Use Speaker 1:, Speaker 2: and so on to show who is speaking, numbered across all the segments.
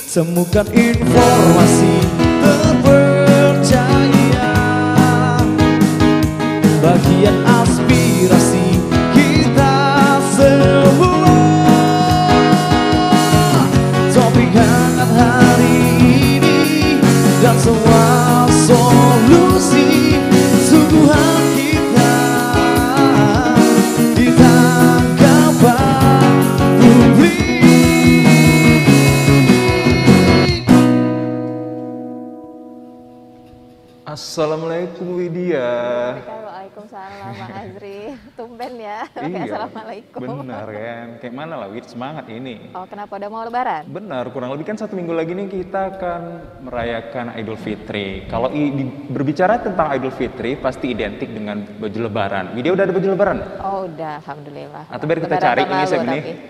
Speaker 1: Temukan informasi terpercaya, bagian aspirasi kita semua. Topik hangat hari ini dan semua solusi suguhan kita di tangkapan publik.
Speaker 2: Assalamualaikum Widya.
Speaker 3: Waalaikumsalam Bang Azri. Tumben ya.
Speaker 2: Iya,
Speaker 3: Assalamualaikum.
Speaker 2: benar kan. Kayak mana lah Wid, semangat ini.
Speaker 3: Oh, kenapa udah mau lebaran?
Speaker 2: Benar, kurang lebih kan 1 minggu lagi nih kita akan merayakan Idul Fitri. Kalau berbicara tentang Idul Fitri pasti identik dengan baju lebaran. Widya udah ada baju lebaran?
Speaker 3: Oh, udah, alhamdulillah.
Speaker 2: Atau biar kita
Speaker 3: Lebaran
Speaker 2: cari
Speaker 3: tahun
Speaker 2: ini
Speaker 3: lalu,
Speaker 2: saya ini.
Speaker 3: tapi.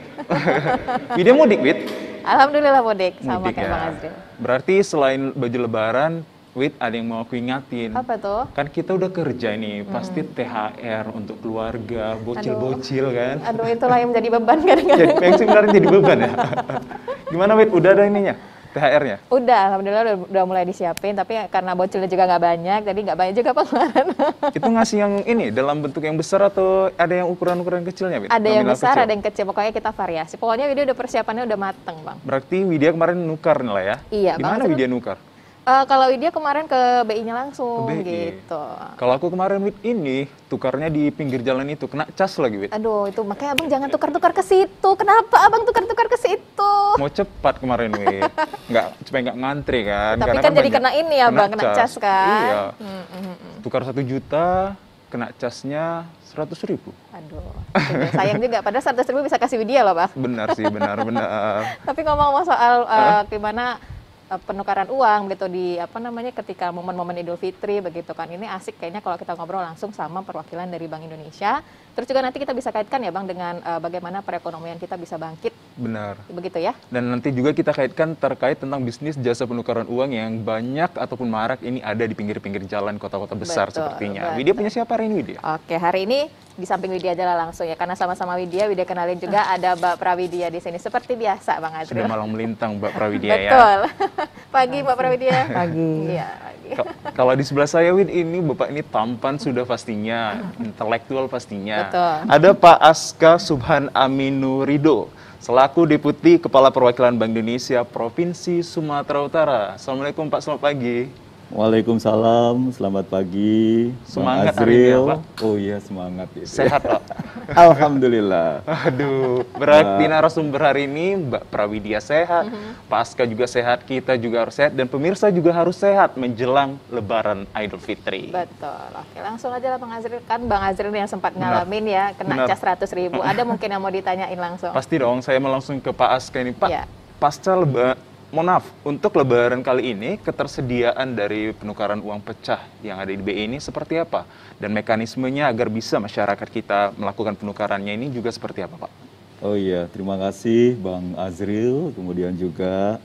Speaker 2: Widya mudik, Wid?
Speaker 3: Alhamdulillah mudik sama
Speaker 2: Mudik
Speaker 3: kayak
Speaker 2: ya.
Speaker 3: Bang Azri.
Speaker 2: Berarti selain baju lebaran, Wid, ada yang mau aku ingatin.
Speaker 3: Apa tuh?
Speaker 2: Kan kita udah kerja nih, pasti THR untuk keluarga, bocil-bocil kan.
Speaker 3: Aduh, itulah yang menjadi beban kadang-kadang.
Speaker 2: Jadi yang sebenarnya jadi beban ya. Gimana Wid, udah ada ininya? THR-nya?
Speaker 3: Udah, alhamdulillah udah mulai disiapin, tapi karena bocilnya juga nggak banyak, jadi nggak banyak juga pengeluaran.
Speaker 2: Itu ngasih yang ini dalam bentuk yang besar atau ada yang ukuran-ukuran kecilnya, Wid?
Speaker 3: Ada yang
Speaker 2: Nominal
Speaker 3: besar,
Speaker 2: kecil?
Speaker 3: ada yang kecil. Pokoknya kita variasi. Pokoknya video udah persiapannya udah mateng, Bang.
Speaker 2: Berarti Widya kemarin nukar nih lah ya?
Speaker 3: Iya,
Speaker 2: Di
Speaker 3: Bang.
Speaker 2: mana Widya nukar?
Speaker 3: Kalau dia kemarin ke BI-nya langsung
Speaker 2: Ke BI.
Speaker 3: gitu.
Speaker 2: Kalau aku kemarin Wid ini tukarnya di pinggir jalan itu, kena cas lagi Wid.
Speaker 3: Aduh, itu makanya Abang jangan tukar-tukar ke situ. Kenapa Abang tukar-tukar ke situ?
Speaker 2: Mau cepat kemarin Wid, supaya nggak ngantri kan.
Speaker 3: Tapi
Speaker 2: Karena
Speaker 3: kan jadi
Speaker 2: banyak-
Speaker 3: kena ini ya Bang, kena cas kan.
Speaker 2: Iya. Tukar 1 juta, kena casnya 100.000.
Speaker 3: Aduh, sayang juga. Padahal 100.000 bisa kasih Widya loh Bang.
Speaker 2: Benar sih, benar.
Speaker 3: Tapi ngomong-ngomong soal gimana penukaran uang gitu di ketika momen-momen Idul Fitri begitu kan, ini asik kayaknya kalau kita ngobrol langsung sama perwakilan dari Bank Indonesia. Terus juga nanti kita bisa kaitkan ya Bang dengan bagaimana perekonomian kita bisa bangkit.
Speaker 2: Benar.
Speaker 3: Begitu ya.
Speaker 2: Dan nanti juga kita kaitkan terkait tentang bisnis jasa penukaran uang yang banyak ataupun marak ini ada di pinggir-pinggir jalan kota-kota besar
Speaker 3: Betul,
Speaker 2: sepertinya.
Speaker 3: betul.
Speaker 2: Widya punya siapa hari ini Widya?
Speaker 3: Oke, hari ini di samping Widya aja lah langsung ya, karena sama-sama Widya kenalin juga ada Mbak Prawidya di sini. Seperti biasa Bang Azri.
Speaker 2: Sudah malang melintang Mbak Prawidya ya.
Speaker 3: Betul. Pagi Mbak Prawidya.
Speaker 4: Pagi.
Speaker 3: Iya, pagi.
Speaker 2: Kalau di sebelah saya Wid, ini Bapak ini tampan sudah pastinya, intelektual pastinya.
Speaker 3: Betul.
Speaker 2: Ada Pak Aska Subhan Aminurido, selaku Deputi Kepala Perwakilan Bank Indonesia Provinsi Sumatera Utara. Assalamualaikum Pak, selamat pagi.
Speaker 4: Waalaikumsalam, selamat pagi.
Speaker 2: Semangat
Speaker 4: Bang
Speaker 2: hari ini ya,
Speaker 4: Azril.
Speaker 2: Pak.
Speaker 4: Oh iya, semangat itu.
Speaker 2: Sehat Pak?
Speaker 4: Alhamdulillah.
Speaker 2: Aduh, berarti narasumber hari ini Mbak Prawidya sehat, Pak Aska juga sehat, kita juga harus sehat, dan pemirsa juga harus sehat menjelang Lebaran Idul Fitri.
Speaker 3: Betul. Oke, langsung aja lah Bang Azril. Kan Bang Azril yang sempat
Speaker 2: Benar.
Speaker 3: ngalamin ya kena
Speaker 2: Benar.
Speaker 3: cas 100.000. Ada mungkin yang mau ditanyain langsung?
Speaker 2: Pasti dong, saya mau langsung ke Pak Aska ini. Pak,
Speaker 3: Iya.
Speaker 2: pasca mohon maaf, untuk Lebaran kali ini, ketersediaan dari penukaran uang pecah yang ada di BI ini seperti apa? Dan mekanismenya agar bisa masyarakat kita melakukan penukarannya ini juga seperti apa, Pak?
Speaker 4: Oh iya, terima kasih Bang Azril, kemudian juga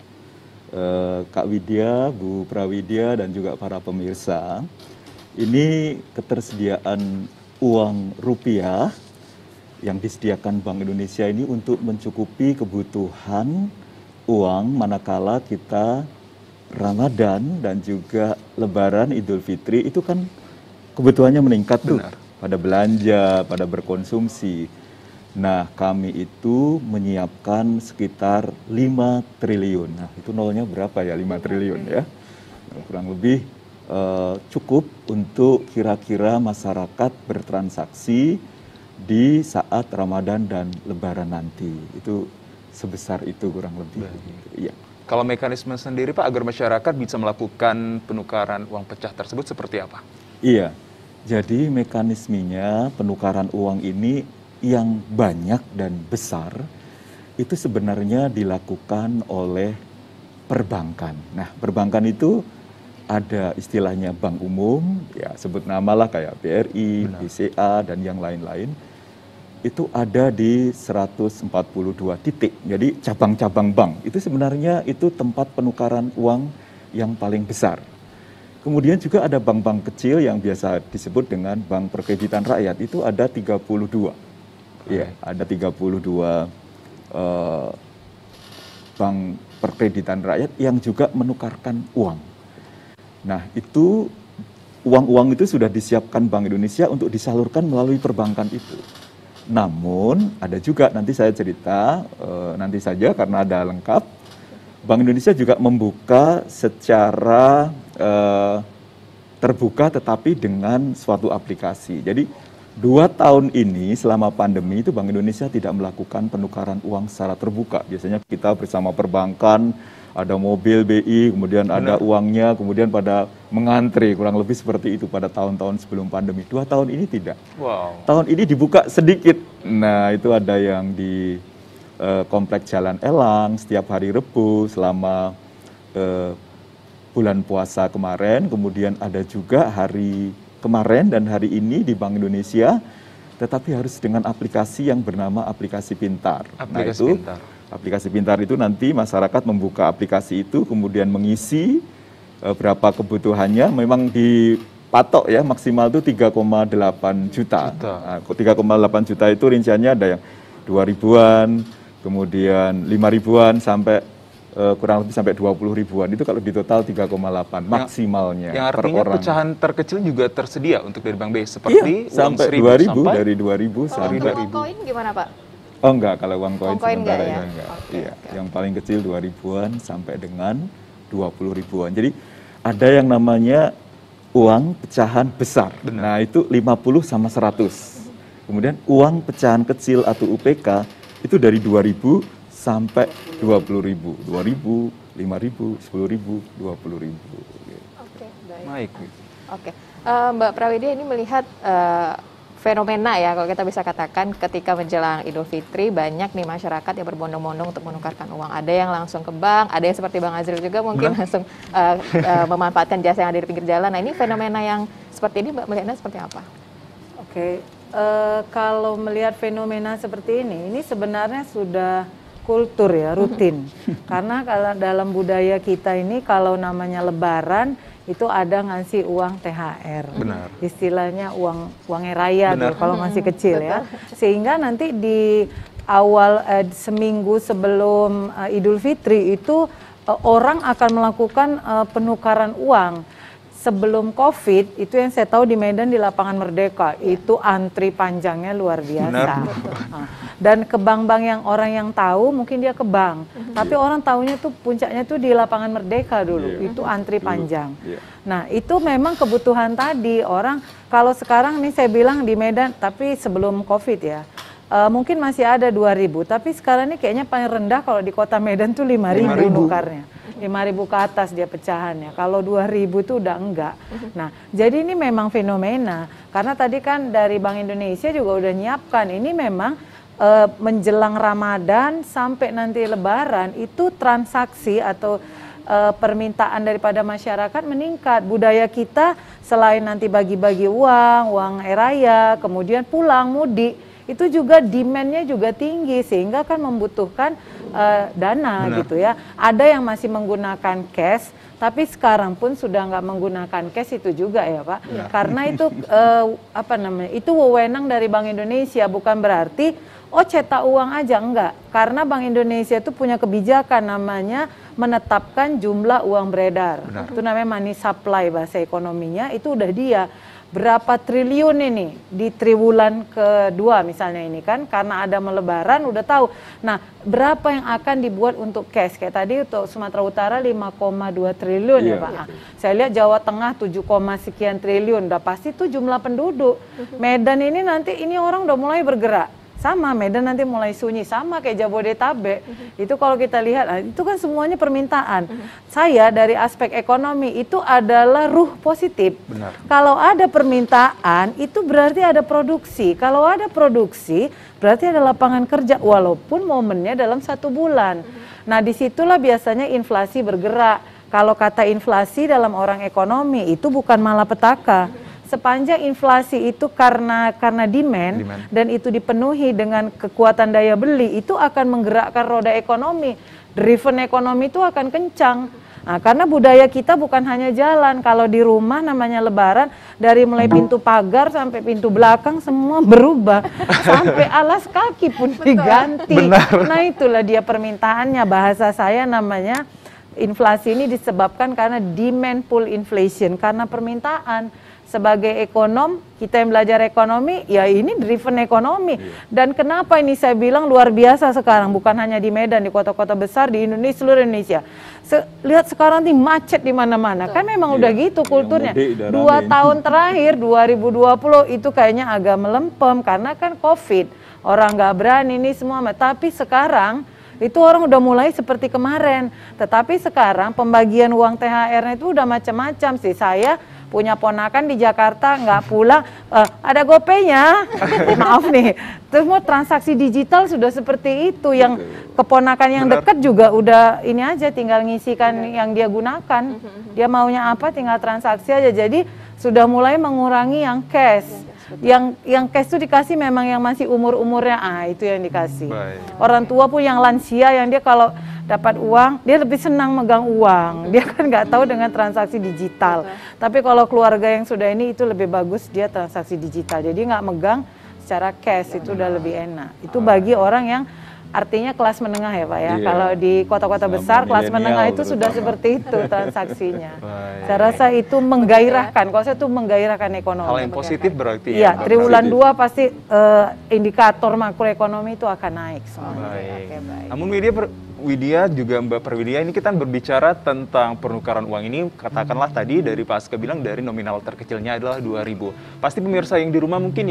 Speaker 4: Kak Widya, Bu Prawidya, dan juga para pemirsa. Ini ketersediaan uang rupiah yang disediakan Bank Indonesia ini untuk mencukupi kebutuhan uang manakala kita Ramadan dan juga Lebaran Idul Fitri itu kan kebutuhannya meningkat tuh.
Speaker 2: Benar.
Speaker 4: Pada belanja, pada berkonsumsi. Nah, kami itu menyiapkan sekitar 5 triliun. Nah, itu nolnya berapa ya? 5 triliun ya. Nah, kurang lebih cukup untuk kira-kira masyarakat bertransaksi di saat Ramadan dan Lebaran nanti. Itu sebesar itu kurang lebih. Iya.
Speaker 2: Kalau mekanisme sendiri, Pak, agar masyarakat bisa melakukan penukaran uang pecah tersebut seperti apa?
Speaker 4: Iya. Jadi mekanismenya penukaran uang ini yang banyak dan besar itu sebenarnya dilakukan oleh perbankan. Nah, perbankan itu ada istilahnya bank umum, ya sebut nama lah kayak BRI,
Speaker 2: Benar.
Speaker 4: BCA, dan yang lain-lain. Itu ada di 142 titik. Jadi cabang-cabang bank itu sebenarnya itu tempat penukaran uang yang paling besar. Kemudian juga ada bank-bank kecil yang biasa disebut dengan bank perkreditan rakyat, itu ada 32. Ya, ada 32 bank perkreditan rakyat yang juga menukarkan uang. Nah, itu uang-uang itu sudah disiapkan Bank Indonesia untuk disalurkan melalui perbankan itu. Namun ada juga, nanti saya cerita nanti saja karena ada lengkap, Bank Indonesia juga membuka secara terbuka tetapi dengan suatu aplikasi. Jadi 2 tahun ini selama pandemi itu Bank Indonesia tidak melakukan penukaran uang secara terbuka. Biasanya kita bersama perbankan, ada mobil BI, kemudian ada uangnya, kemudian pada mengantri, kurang lebih seperti itu pada tahun-tahun sebelum pandemi. 2 tahun ini tidak.
Speaker 2: Wow.
Speaker 4: Tahun ini dibuka sedikit. Nah, itu ada yang di Komplek Jalan Elang setiap hari Rebu selama bulan puasa kemarin. Kemudian ada juga hari kemarin dan hari ini di Bank Indonesia, tetapi harus dengan aplikasi yang bernama aplikasi pintar.
Speaker 2: Aplikasi pintar.
Speaker 4: Aplikasi pintar itu nanti masyarakat membuka aplikasi itu, kemudian mengisi berapa kebutuhannya, memang dipatok ya, maksimal itu 3,8 juta. Nah, 3,8 juta itu rinciannya ada yang 2 ribuan, kemudian 5 ribuan, sampai kurang lebih sampai 20 ribuan. Itu kalau di total 3,8 maksimalnya
Speaker 2: yang
Speaker 4: per
Speaker 2: artinya
Speaker 4: orang.
Speaker 2: pecahan terkecil juga tersedia untuk dari Bank BI, seperti
Speaker 4: sampai 2.000, dari 2.000 sampai
Speaker 3: Kalau uang koin gimana Pak?
Speaker 4: Oh enggak, kalau uang koin
Speaker 3: enggak
Speaker 4: sementara
Speaker 3: ya?
Speaker 4: ini enggak.
Speaker 3: Oke,
Speaker 4: Iya,
Speaker 3: oke.
Speaker 4: yang paling kecil 2 ribuan sampai dengan 20 ribuan. Jadi ada yang namanya uang pecahan besar.
Speaker 2: Benar.
Speaker 4: Nah, itu 50 sama 100. Kemudian uang pecahan kecil atau UPK itu dari 2.000 sampai 20.000. 2.000, 5.000, 10.000, 20.000.
Speaker 3: Oke, baik.
Speaker 2: Baik.
Speaker 3: Oke, Mbak Prawidia ini melihat fenomena ya, kalau kita bisa katakan ketika menjelang Idul Fitri banyak nih masyarakat yang berbondong-bondong untuk menukarkan uang. Ada yang langsung ke bank, ada yang seperti Bang Azril juga mungkin langsung memanfaatkan jasa yang ada di pinggir jalan. Nah, ini fenomena yang seperti ini Mbak melihatnya seperti apa?
Speaker 5: Oke, kalau melihat fenomena seperti ini sebenarnya sudah kultur ya, rutin. Karena kalau dalam budaya kita ini kalau namanya Lebaran itu ada ngasih uang THR.
Speaker 2: Benar.
Speaker 5: Istilahnya uangnya raya tuh, kalau masih kecil ya.
Speaker 3: Betul.
Speaker 5: Sehingga nanti di awal seminggu sebelum Idul Fitri itu orang akan melakukan penukaran uang. Sebelum COVID itu yang saya tahu di Medan di Lapangan Merdeka itu antri panjangnya luar biasa. Nah, dan ke bank-bank yang orang yang tahu mungkin dia ke bank, tapi orang tahunya tuh puncaknya tuh di Lapangan Merdeka dulu, itu antri panjang. Nah, itu memang kebutuhan tadi orang. Kalau sekarang nih saya bilang di Medan, tapi sebelum COVID ya, mungkin masih ada 2.000, tapi sekarang ini kayaknya paling rendah kalau di kota Medan tuh 5.000 nukarnya. 5.000 ke atas dia pecahannya. Kalau 2.000 itu udah enggak. Nah, jadi ini memang fenomena. Karena tadi kan dari Bank Indonesia juga udah nyiapkan. Ini memang menjelang Ramadan sampai nanti Lebaran itu transaksi atau permintaan daripada masyarakat meningkat. Budaya kita selain nanti bagi-bagi uang raya, kemudian pulang mudik, itu juga demand-nya juga tinggi sehingga kan membutuhkan dana. Benar. Gitu ya. Ada yang masih menggunakan cash, tapi sekarang pun sudah nggak menggunakan cash itu juga ya Pak. Ya. Karena itu itu wewenang dari Bank Indonesia, bukan berarti cetak uang aja, enggak. Karena Bank Indonesia itu punya kebijakan namanya menetapkan jumlah uang beredar. Benar. Itu namanya money supply bahasa ekonominya, itu udah dia. Berapa triliun ini di triwulan kedua misalnya ini kan, karena ada Lebaran udah tahu. Nah, berapa yang akan dibuat untuk cash? Kayak tadi untuk Sumatera Utara 5,2 triliun ya Pak. Nah, saya lihat Jawa Tengah 7, sekian triliun, udah pasti itu jumlah penduduk. Medan ini nanti ini orang udah mulai bergerak. Sama, Medan nanti mulai sunyi, sama kayak Jabodetabek. Itu kalau kita lihat, itu kan semuanya permintaan. Saya dari aspek ekonomi, itu adalah ruh positif.
Speaker 2: Benar.
Speaker 5: Kalau ada permintaan, itu berarti ada produksi. Kalau ada produksi, berarti ada lapangan kerja, walaupun momennya dalam 1 bulan. Nah, disitulah biasanya inflasi bergerak. Kalau kata inflasi dalam orang ekonomi, itu bukan malapetaka. Sepanjang inflasi itu karena demand dan itu dipenuhi dengan kekuatan daya beli, itu akan menggerakkan roda ekonomi. Driven ekonomi itu akan kencang. Nah, karena budaya kita bukan hanya jalan, kalau di rumah namanya lebaran, dari mulai pintu pagar sampai pintu belakang semua berubah, sampai alas kaki pun diganti. Nah itulah dia permintaannya, bahasa saya namanya inflasi ini disebabkan karena demand pull inflation, karena permintaan. Sebagai ekonom, kita yang belajar ekonomi, ya ini driven ekonomi. Dan kenapa ini saya bilang luar biasa sekarang, bukan hanya di Medan, di kota-kota besar, di Indonesia, seluruh Indonesia. Lihat sekarang nih macet di mana-mana, kan memang udah gitu kulturnya. 2 tahun terakhir, 2020 itu kayaknya agak melempem, karena kan COVID. Orang nggak berani nih semua, tapi sekarang, itu orang udah mulai seperti kemarin. Tetapi sekarang pembagian uang THR-nya itu udah macam-macam sih. Saya punya ponakan di Jakarta nggak pulang, ada GoPay-nya, maaf nih. Terus mau transaksi digital sudah seperti itu, yang keponakan yang dekat juga udah ini aja, tinggal ngisikan yang dia gunakan. Dia maunya apa, tinggal transaksi aja. Jadi sudah mulai mengurangi yang cash. Yang cash itu dikasih memang yang masih umur-umurnya, itu yang dikasih. Orang tua pun yang lansia, yang dia kalau dapat uang, dia lebih senang megang uang. Dia kan nggak tahu dengan transaksi digital. Tapi kalau keluarga yang sudah ini, itu lebih bagus dia transaksi digital. Jadi nggak megang secara cash, itu udah lebih enak. Itu bagi orang yang artinya kelas menengah ya Pak ya. Kalau di kota-kota besar, kelas menengah itu sudah seperti itu transaksinya. Saya rasa itu menggairahkan, kalau saya itu menggairahkan ekonomi.
Speaker 2: Hal yang positif berarti
Speaker 5: ya. Iya, triwulan 2 pasti indikator makroekonomi itu akan naik semuanya.
Speaker 2: Baik. Namun Widya juga Mbak Prawidia, ini kita berbicara tentang penukaran uang ini, katakanlah tadi dari Pak Aska bilang dari nominal terkecilnya adalah 2.000. Pasti pemirsa yang di rumah mungkin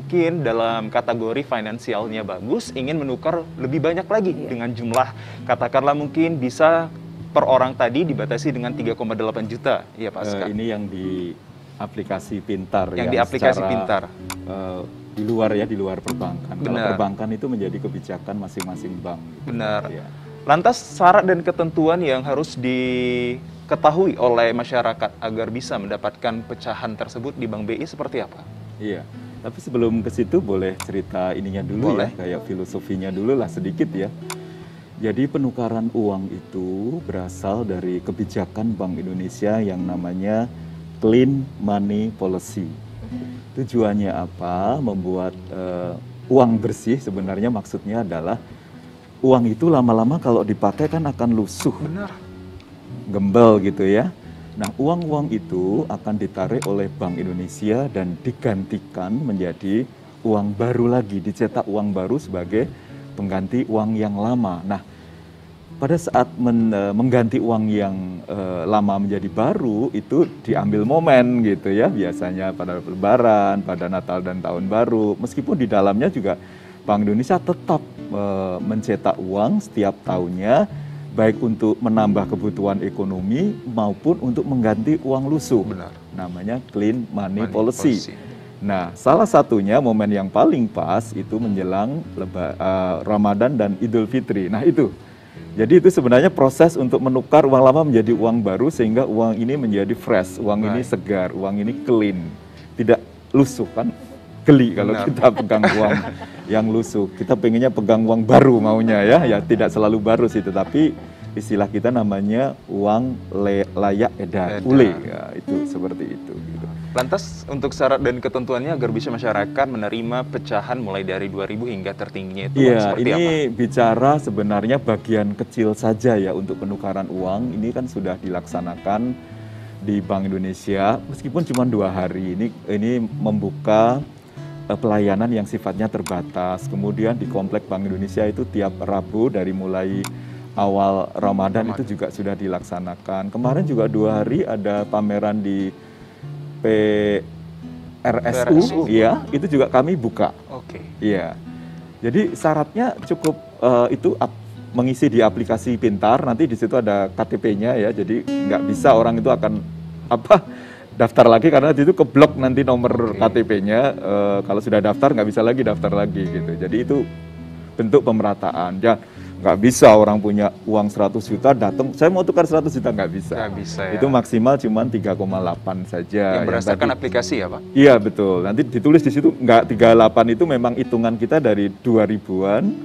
Speaker 2: dalam kategori finansialnya bagus, ingin menukar lebih banyak lagi dengan jumlah, katakanlah mungkin bisa per orang tadi dibatasi dengan 3,8 juta. Iya Pak Aska.
Speaker 4: Ini yang di aplikasi pintar.
Speaker 2: Yang di aplikasi pintar.
Speaker 4: Di luar perbankan. Kalau perbankan itu menjadi kebijakan masing-masing bank.
Speaker 2: Benar. Ya. Lantas syarat dan ketentuan yang harus diketahui oleh masyarakat agar bisa mendapatkan pecahan tersebut di Bank BI seperti apa?
Speaker 4: Iya, tapi sebelum ke situ boleh cerita ininya dulu ya, kayak filosofinya dulu lah sedikit ya. Jadi penukaran uang itu berasal dari kebijakan Bank Indonesia yang namanya Clean Money Policy. Tujuannya apa? Membuat uang bersih, sebenarnya maksudnya adalah uang itu lama-lama kalau dipakai kan akan lusuh.
Speaker 2: Benar.
Speaker 4: Gembel gitu ya. Nah, uang-uang itu akan ditarik oleh Bank Indonesia dan digantikan menjadi uang baru lagi, dicetak uang baru sebagai pengganti uang yang lama. Nah, pada saat mengganti uang yang lama menjadi baru, itu diambil momen gitu ya, biasanya pada Lebaran, pada Natal dan Tahun Baru. Meskipun di dalamnya juga Bank Indonesia tetap mencetak uang setiap tahunnya, baik untuk menambah kebutuhan ekonomi maupun untuk mengganti uang lusuh.
Speaker 2: Benar.
Speaker 4: Namanya Clean Money Policy. Nah, salah satunya momen yang paling pas itu menjelang Ramadan dan Idul Fitri. Nah itu, jadi itu sebenarnya proses untuk menukar uang lama menjadi uang baru sehingga uang ini menjadi fresh, uang ini segar, uang ini clean, tidak lusuh kan. Geli kalau kita pegang uang yang lusuh. Kita pengennya pegang uang baru maunya ya tidak selalu baru sih, tetapi istilah kita namanya uang layak edar, ule, ya, itu seperti itu. Gitu.
Speaker 2: Lantas untuk syarat dan ketentuannya agar bisa masyarakat menerima pecahan mulai dari 2.000 hingga tertingginya itu seperti
Speaker 4: ini
Speaker 2: apa?
Speaker 4: Bicara sebenarnya bagian kecil saja ya untuk penukaran uang, ini kan sudah dilaksanakan di Bank Indonesia, meskipun cuma 2 hari, ini membuka pelayanan yang sifatnya terbatas. Kemudian di Komplek Bank Indonesia itu tiap Rabu dari mulai awal Ramadan itu juga sudah dilaksanakan. Kemarin juga 2 hari ada pameran di PRSU, ya, itu juga kami buka.
Speaker 2: Oke.
Speaker 4: Iya. Jadi syaratnya cukup mengisi di aplikasi pintar, nanti di situ ada KTP-nya ya. Jadi nggak bisa orang itu akan daftar lagi karena itu keblok nanti nomor KTP-nya, kalau sudah daftar nggak bisa lagi daftar lagi gitu. Jadi itu bentuk pemerataan. Ya, nggak bisa orang punya uang 100 juta datang, saya mau tukar 100 juta, nggak bisa.
Speaker 2: Nggak bisa ya.
Speaker 4: Itu maksimal cuma 3,8 saja.
Speaker 2: Yang berdasarkan aplikasi ya Pak?
Speaker 4: Iya betul, nanti ditulis di situ, nggak 38 itu memang hitungan kita dari 2000-an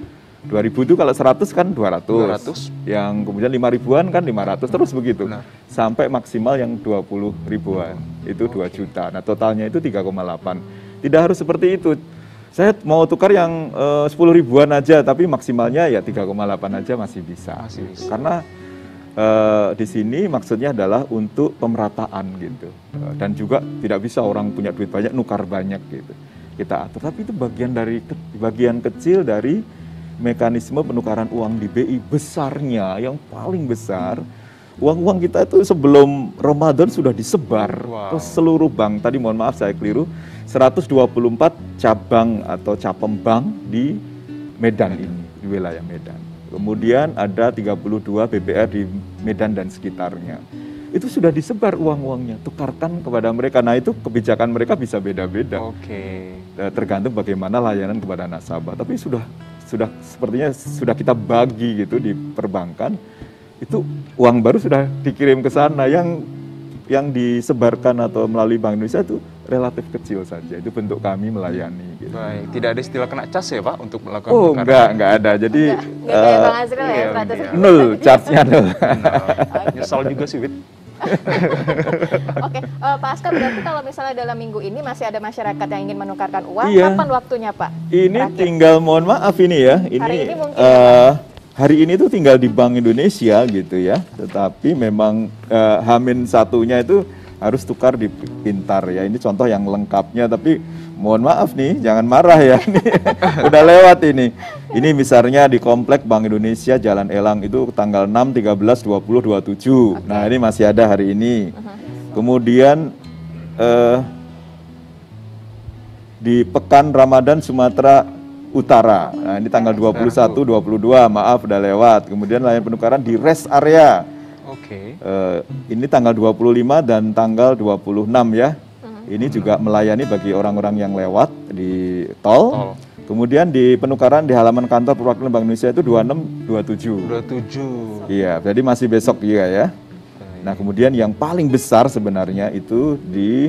Speaker 4: 2.000 itu kalau 100 kan 200.
Speaker 2: 200.
Speaker 4: Yang kemudian 5.000-an kan 500 terus begitu.
Speaker 2: Benar.
Speaker 4: Sampai maksimal yang 20 ribuan. Itu 2 juta. Nah, totalnya itu 3,8. Tidak harus seperti itu. Saya mau tukar yang 10 ribuan aja, tapi maksimalnya ya 3,8 aja masih bisa.
Speaker 2: Masih bisa.
Speaker 4: Karena di sini maksudnya adalah untuk pemerataan gitu. Dan juga tidak bisa orang punya duit banyak nukar banyak gitu. Kita atur, tapi itu bagian kecil dari mekanisme penukaran uang di BI. Besarnya, yang paling besar, uang-uang kita itu sebelum Ramadan sudah disebar ke seluruh bank. Tadi mohon maaf saya keliru, 124 cabang atau capem bank di Medan ini, di wilayah Medan. Kemudian ada 32 BPR di Medan dan sekitarnya. Itu sudah disebar uang-uangnya, tukarkan kepada mereka. Nah, itu kebijakan mereka bisa beda-beda.
Speaker 2: Oke.
Speaker 4: Tergantung bagaimana layanan kepada nasabah. Tapi sudah sepertinya sudah kita bagi gitu di perbankan. Itu uang baru sudah dikirim ke sana, yang disebarkan atau melalui Bank Indonesia itu relatif kecil saja. Itu bentuk kami melayani gitu.
Speaker 2: Baik, tidak ada istilah kena cas ya Pak untuk melakukan
Speaker 4: Oh,
Speaker 2: penukaran?
Speaker 4: enggak ada. Jadi
Speaker 3: Nggak kayak Bang Azril ya,
Speaker 2: iya,
Speaker 3: 100
Speaker 2: iya.
Speaker 3: ribu.
Speaker 4: nol, charge-nya nol.
Speaker 2: Nyesal juga sih, Wit.
Speaker 3: Oke, Pak Askar, berarti kalau misalnya dalam minggu ini masih ada masyarakat yang ingin menukarkan uang,
Speaker 4: Iya.
Speaker 3: kapan waktunya Pak?
Speaker 4: Ini
Speaker 3: Terakhir.
Speaker 4: tinggal mohon maaf ini ya.
Speaker 3: Hari ini mungkin
Speaker 4: hari ini tuh tinggal di Bank Indonesia gitu ya. Tetapi memang H-1 itu harus tukar di Pintar ya. Ini contoh yang lengkapnya, tapi mohon maaf nih, jangan marah ya. Ini udah lewat ini. Ini misalnya di Komplek Bank Indonesia Jalan Elang itu tanggal 6, 13, 20, 27. Nah, ini masih ada hari ini. Kemudian di Pekan Ramadan Sumatera Utara. Nah, ini tanggal 21, 22, maaf udah lewat. Kemudian layanan penukaran di rest area.
Speaker 2: Oke.
Speaker 4: Ini tanggal 25 dan tanggal 26 ya. Ini juga melayani bagi orang-orang yang lewat di tol. Kemudian di penukaran di halaman kantor perwakilan Bank Indonesia itu 26, 27.
Speaker 2: 27.
Speaker 4: Iya, jadi masih besok juga ya. Nah, kemudian yang paling besar sebenarnya itu di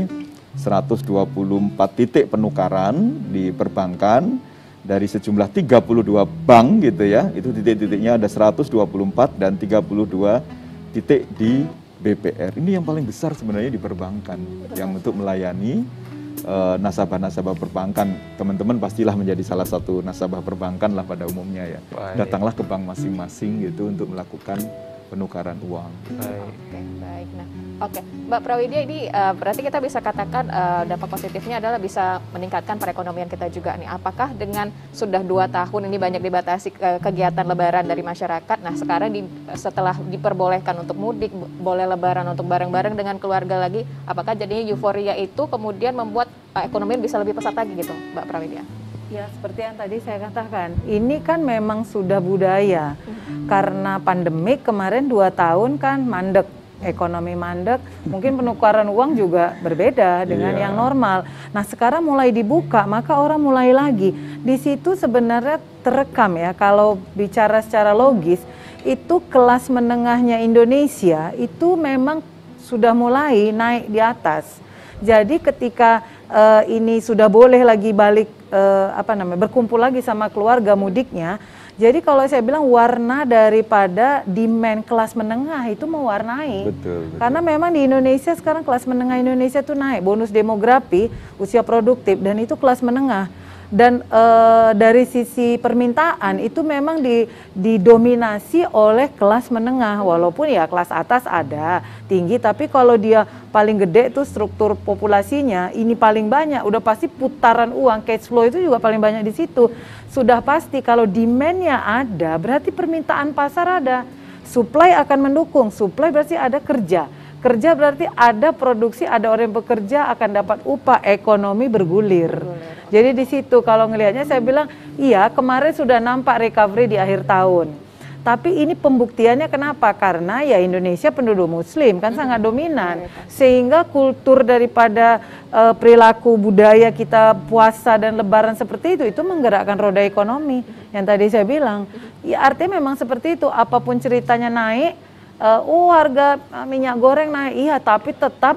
Speaker 4: 124 titik penukaran di perbankan dari sejumlah 32 bank gitu ya. Itu titik-titiknya ada 124 dan 32 titik di BPR. Ini yang paling besar sebenarnya di perbankan yang untuk melayani nasabah-nasabah perbankan. Teman-teman pastilah menjadi salah satu nasabah perbankan lah pada umumnya ya.
Speaker 2: Baik.
Speaker 4: Datanglah ke bank masing-masing gitu untuk melakukan penukaran uang.
Speaker 2: Baik.
Speaker 3: Oke, baik. Nah, oke, Mbak Prawidya, ini berarti kita bisa katakan dampak positifnya adalah bisa meningkatkan perekonomian kita juga nih. Apakah dengan sudah 2 tahun ini banyak dibatasi kegiatan lebaran dari masyarakat, nah sekarang setelah diperbolehkan untuk mudik, boleh lebaran untuk bareng-bareng dengan keluarga lagi, apakah jadinya euforia itu kemudian membuat ekonomi bisa lebih pesat lagi gitu, Mbak Prawidya?
Speaker 5: Ya, seperti yang tadi saya katakan, ini kan memang sudah budaya. Karena pandemik kemarin 2 tahun kan mandek, ekonomi mandek, mungkin penukaran uang juga berbeda dengan yang normal. Nah, sekarang mulai dibuka, maka orang mulai lagi. Di situ sebenarnya terekam ya, kalau bicara secara logis, itu kelas menengahnya Indonesia itu memang sudah mulai naik di atas. Jadi ketika ini sudah boleh lagi balik berkumpul lagi sama keluarga mudiknya. Jadi kalau saya bilang warna daripada demand kelas menengah itu mewarnai.
Speaker 4: Betul.
Speaker 5: Karena memang di Indonesia sekarang kelas menengah Indonesia itu naik, bonus demografi, usia produktif, dan itu kelas menengah. Dan dari sisi permintaan itu memang didominasi oleh kelas menengah, walaupun ya kelas atas ada tinggi, tapi kalau dia paling gede tuh struktur populasinya ini paling banyak, udah pasti putaran uang, cash flow itu juga paling banyak di situ. Sudah pasti kalau demand-nya ada, berarti permintaan pasar ada, supply akan mendukung, supply berarti ada kerja. Kerja berarti ada produksi, ada orang yang bekerja akan dapat upah, ekonomi bergulir. Jadi di situ kalau ngelihatnya saya bilang, iya kemarin sudah nampak recovery di akhir tahun. Tapi ini pembuktiannya kenapa? Karena ya Indonesia penduduk muslim kan sangat dominan. Sehingga kultur daripada perilaku budaya kita puasa dan lebaran seperti itu menggerakkan roda ekonomi. Yang tadi saya bilang, ya artinya memang seperti itu, apapun ceritanya naik, harga minyak goreng naik, iya tapi tetap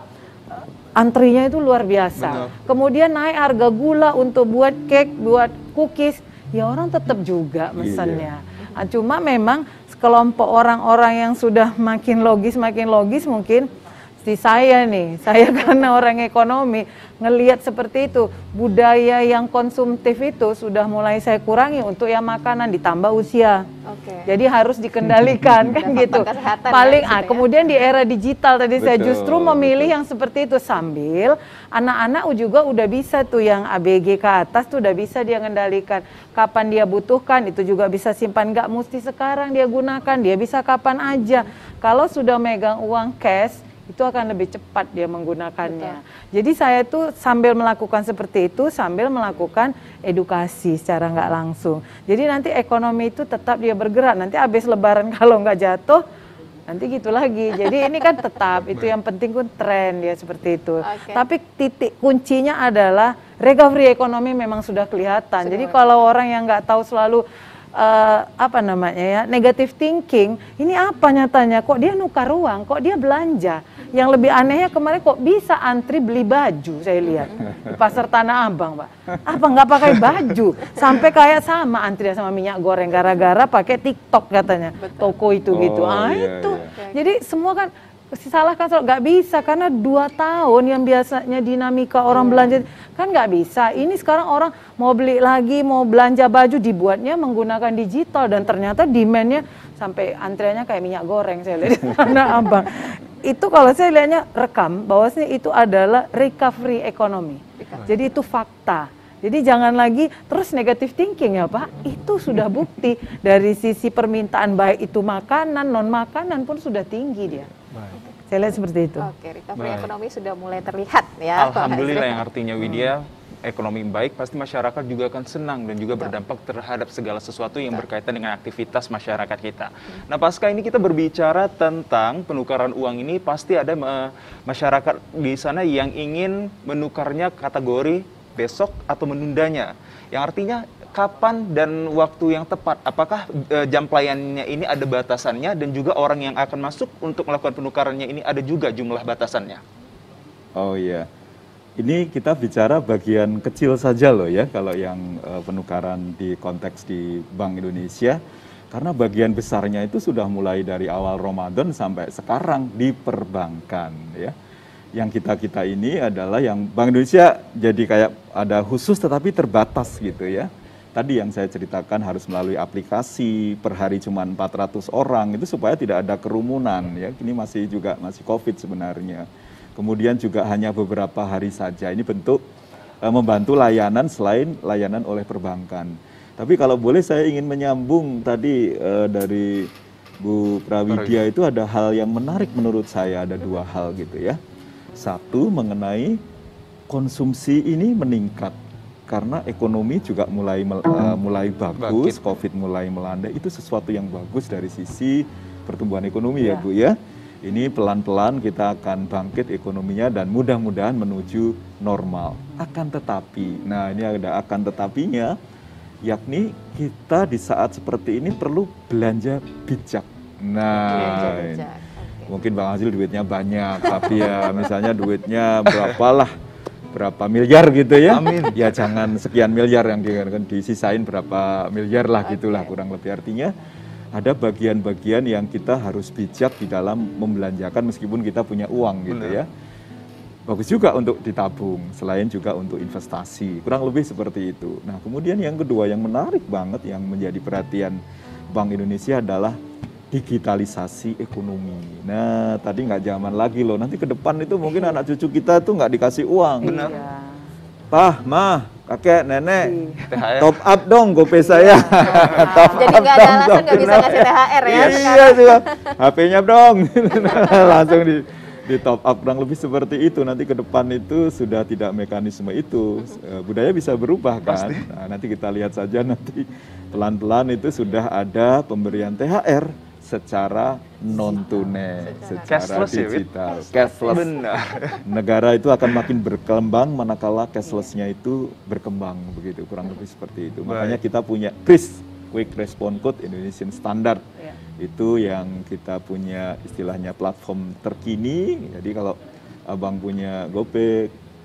Speaker 5: antrinya itu luar biasa. Betul. Kemudian naik harga gula untuk buat cake, buat cookies, ya orang tetap juga mesennya. Cuma memang sekelompok orang-orang yang sudah makin logis mungkin seperti saya nih, saya karena orang ekonomi ngelihat seperti itu, budaya yang konsumtif itu sudah mulai saya kurangi untuk yang makanan ditambah usia. Jadi harus dikendalikan kan gitu. Paling kemudian di era digital tadi saya justru memilih yang seperti itu, sambil anak-anak juga udah bisa tuh yang ABG ke atas tuh udah bisa dia kendalikan. Kapan dia butuhkan itu juga bisa simpan, nggak mesti sekarang dia gunakan, dia bisa kapan aja. Kalau sudah megang uang cash itu akan lebih cepat dia menggunakannya. Jadi saya tuh sambil melakukan seperti itu, sambil melakukan edukasi secara nggak langsung. Jadi nanti ekonomi itu tetap dia bergerak. Nanti habis lebaran kalau nggak jatuh, nanti gitu lagi. Jadi ini kan tetap, itu yang penting kan tren ya seperti itu. Tapi titik kuncinya adalah recovery ekonomi memang sudah kelihatan. Jadi kalau orang yang nggak tahu selalu negative thinking, ini apa nyatanya, kok dia nukar uang, kok dia belanja. Yang lebih anehnya kemarin kok bisa antri beli baju, saya lihat di pasar Tanah Abang, Pak. Apa nggak pakai baju, sampai kayak sama antri sama minyak goreng gara-gara pakai TikTok katanya. Toko itu gitu. Itu. Jadi semua kan disalahkan, nggak bisa karena 2 tahun yang biasanya dinamika orang belanja kan nggak bisa. Ini sekarang orang mau beli lagi, mau belanja baju dibuatnya menggunakan digital dan ternyata demand-nya sampai antriannya kayak minyak goreng saya lihat di Tanah Abang. Itu kalau saya lihatnya rekam bahwasanya itu adalah recovery ekonomi. Jadi itu fakta. Jadi jangan lagi terus negative thinking ya Pak. Itu sudah bukti dari sisi permintaan baik itu makanan, non makanan pun sudah tinggi dia. Saya lihat seperti itu.
Speaker 3: Recovery ekonomi sudah mulai terlihat ya.
Speaker 2: Alhamdulillah, yang artinya Widya, ekonomi baik pasti masyarakat juga akan senang dan juga berdampak terhadap segala sesuatu yang berkaitan dengan aktivitas masyarakat kita. Nah, pasca ini kita berbicara tentang penukaran uang ini, pasti ada masyarakat di sana yang ingin menukarnya kategori besok atau menundanya. Yang artinya kapan dan waktu yang tepat? Apakah jam pelayanannya ini ada batasannya dan juga orang yang akan masuk untuk melakukan penukarannya ini ada juga jumlah batasannya?
Speaker 4: Oh iya. Ini kita bicara bagian kecil saja loh ya, kalau yang penukaran di konteks di Bank Indonesia. Karena bagian besarnya itu sudah mulai dari awal Ramadan sampai sekarang di perbankan ya. Yang kita ini adalah yang Bank Indonesia jadi kayak ada khusus tetapi terbatas gitu ya. Tadi yang saya ceritakan harus melalui aplikasi, per hari cuma 400 orang, itu supaya tidak ada kerumunan ya. Ini masih COVID sebenarnya. Kemudian juga hanya beberapa hari saja. Ini bentuk membantu layanan selain layanan oleh perbankan. Tapi kalau boleh saya ingin menyambung tadi dari Bu Prawidya itu ada hal yang menarik menurut saya, ada 2 hal gitu ya. Satu mengenai konsumsi ini meningkat karena ekonomi juga mulai bagus, COVID mulai melanda, itu sesuatu yang bagus dari sisi pertumbuhan ekonomi ya Bu ya. Ini pelan-pelan kita akan bangkit ekonominya dan mudah-mudahan menuju normal. Akan tetapi, nah ini ada akan tetapinya, yakni kita di saat seperti ini perlu belanja bijak. Nah, mungkin Bang Azril duitnya banyak, tapi ya misalnya duitnya berapa miliar gitu ya. Amin. Ya jangan sekian miliar yang disisain berapa miliar lah gitulah kurang lebih, artinya ada bagian-bagian yang kita harus bijak di dalam membelanjakan meskipun kita punya uang gitu ya. Bagus juga untuk ditabung, selain juga untuk investasi, kurang lebih seperti itu. Nah kemudian yang kedua yang menarik banget yang menjadi perhatian Bank Indonesia adalah digitalisasi ekonomi. Nah tadi nggak zaman lagi loh, nanti ke depan itu mungkin anak cucu kita tuh nggak dikasih uang. Benar. Pah, mah, kakek, nenek, top up dong GoPay saya.
Speaker 3: Jadi nggak ada alasan nggak bisa ngasih THR ya?
Speaker 4: Iya juga, HP-nya dong, langsung di top up, kurang lebih seperti itu. Nanti ke depan itu sudah tidak mekanisme itu, budaya bisa berubah kan. Nah, nanti kita lihat saja nanti pelan-pelan itu sudah ada pemberian THR secara non tunai, secara digital, cashless.
Speaker 2: Benar.
Speaker 4: Negara itu akan makin berkembang manakala cashless-nya itu berkembang begitu, kurang lebih seperti itu. Makanya kita punya KRIS, Quick Response Code Indonesian Standard. Itu yang kita punya istilahnya platform terkini. Jadi kalau Abang punya GoPay,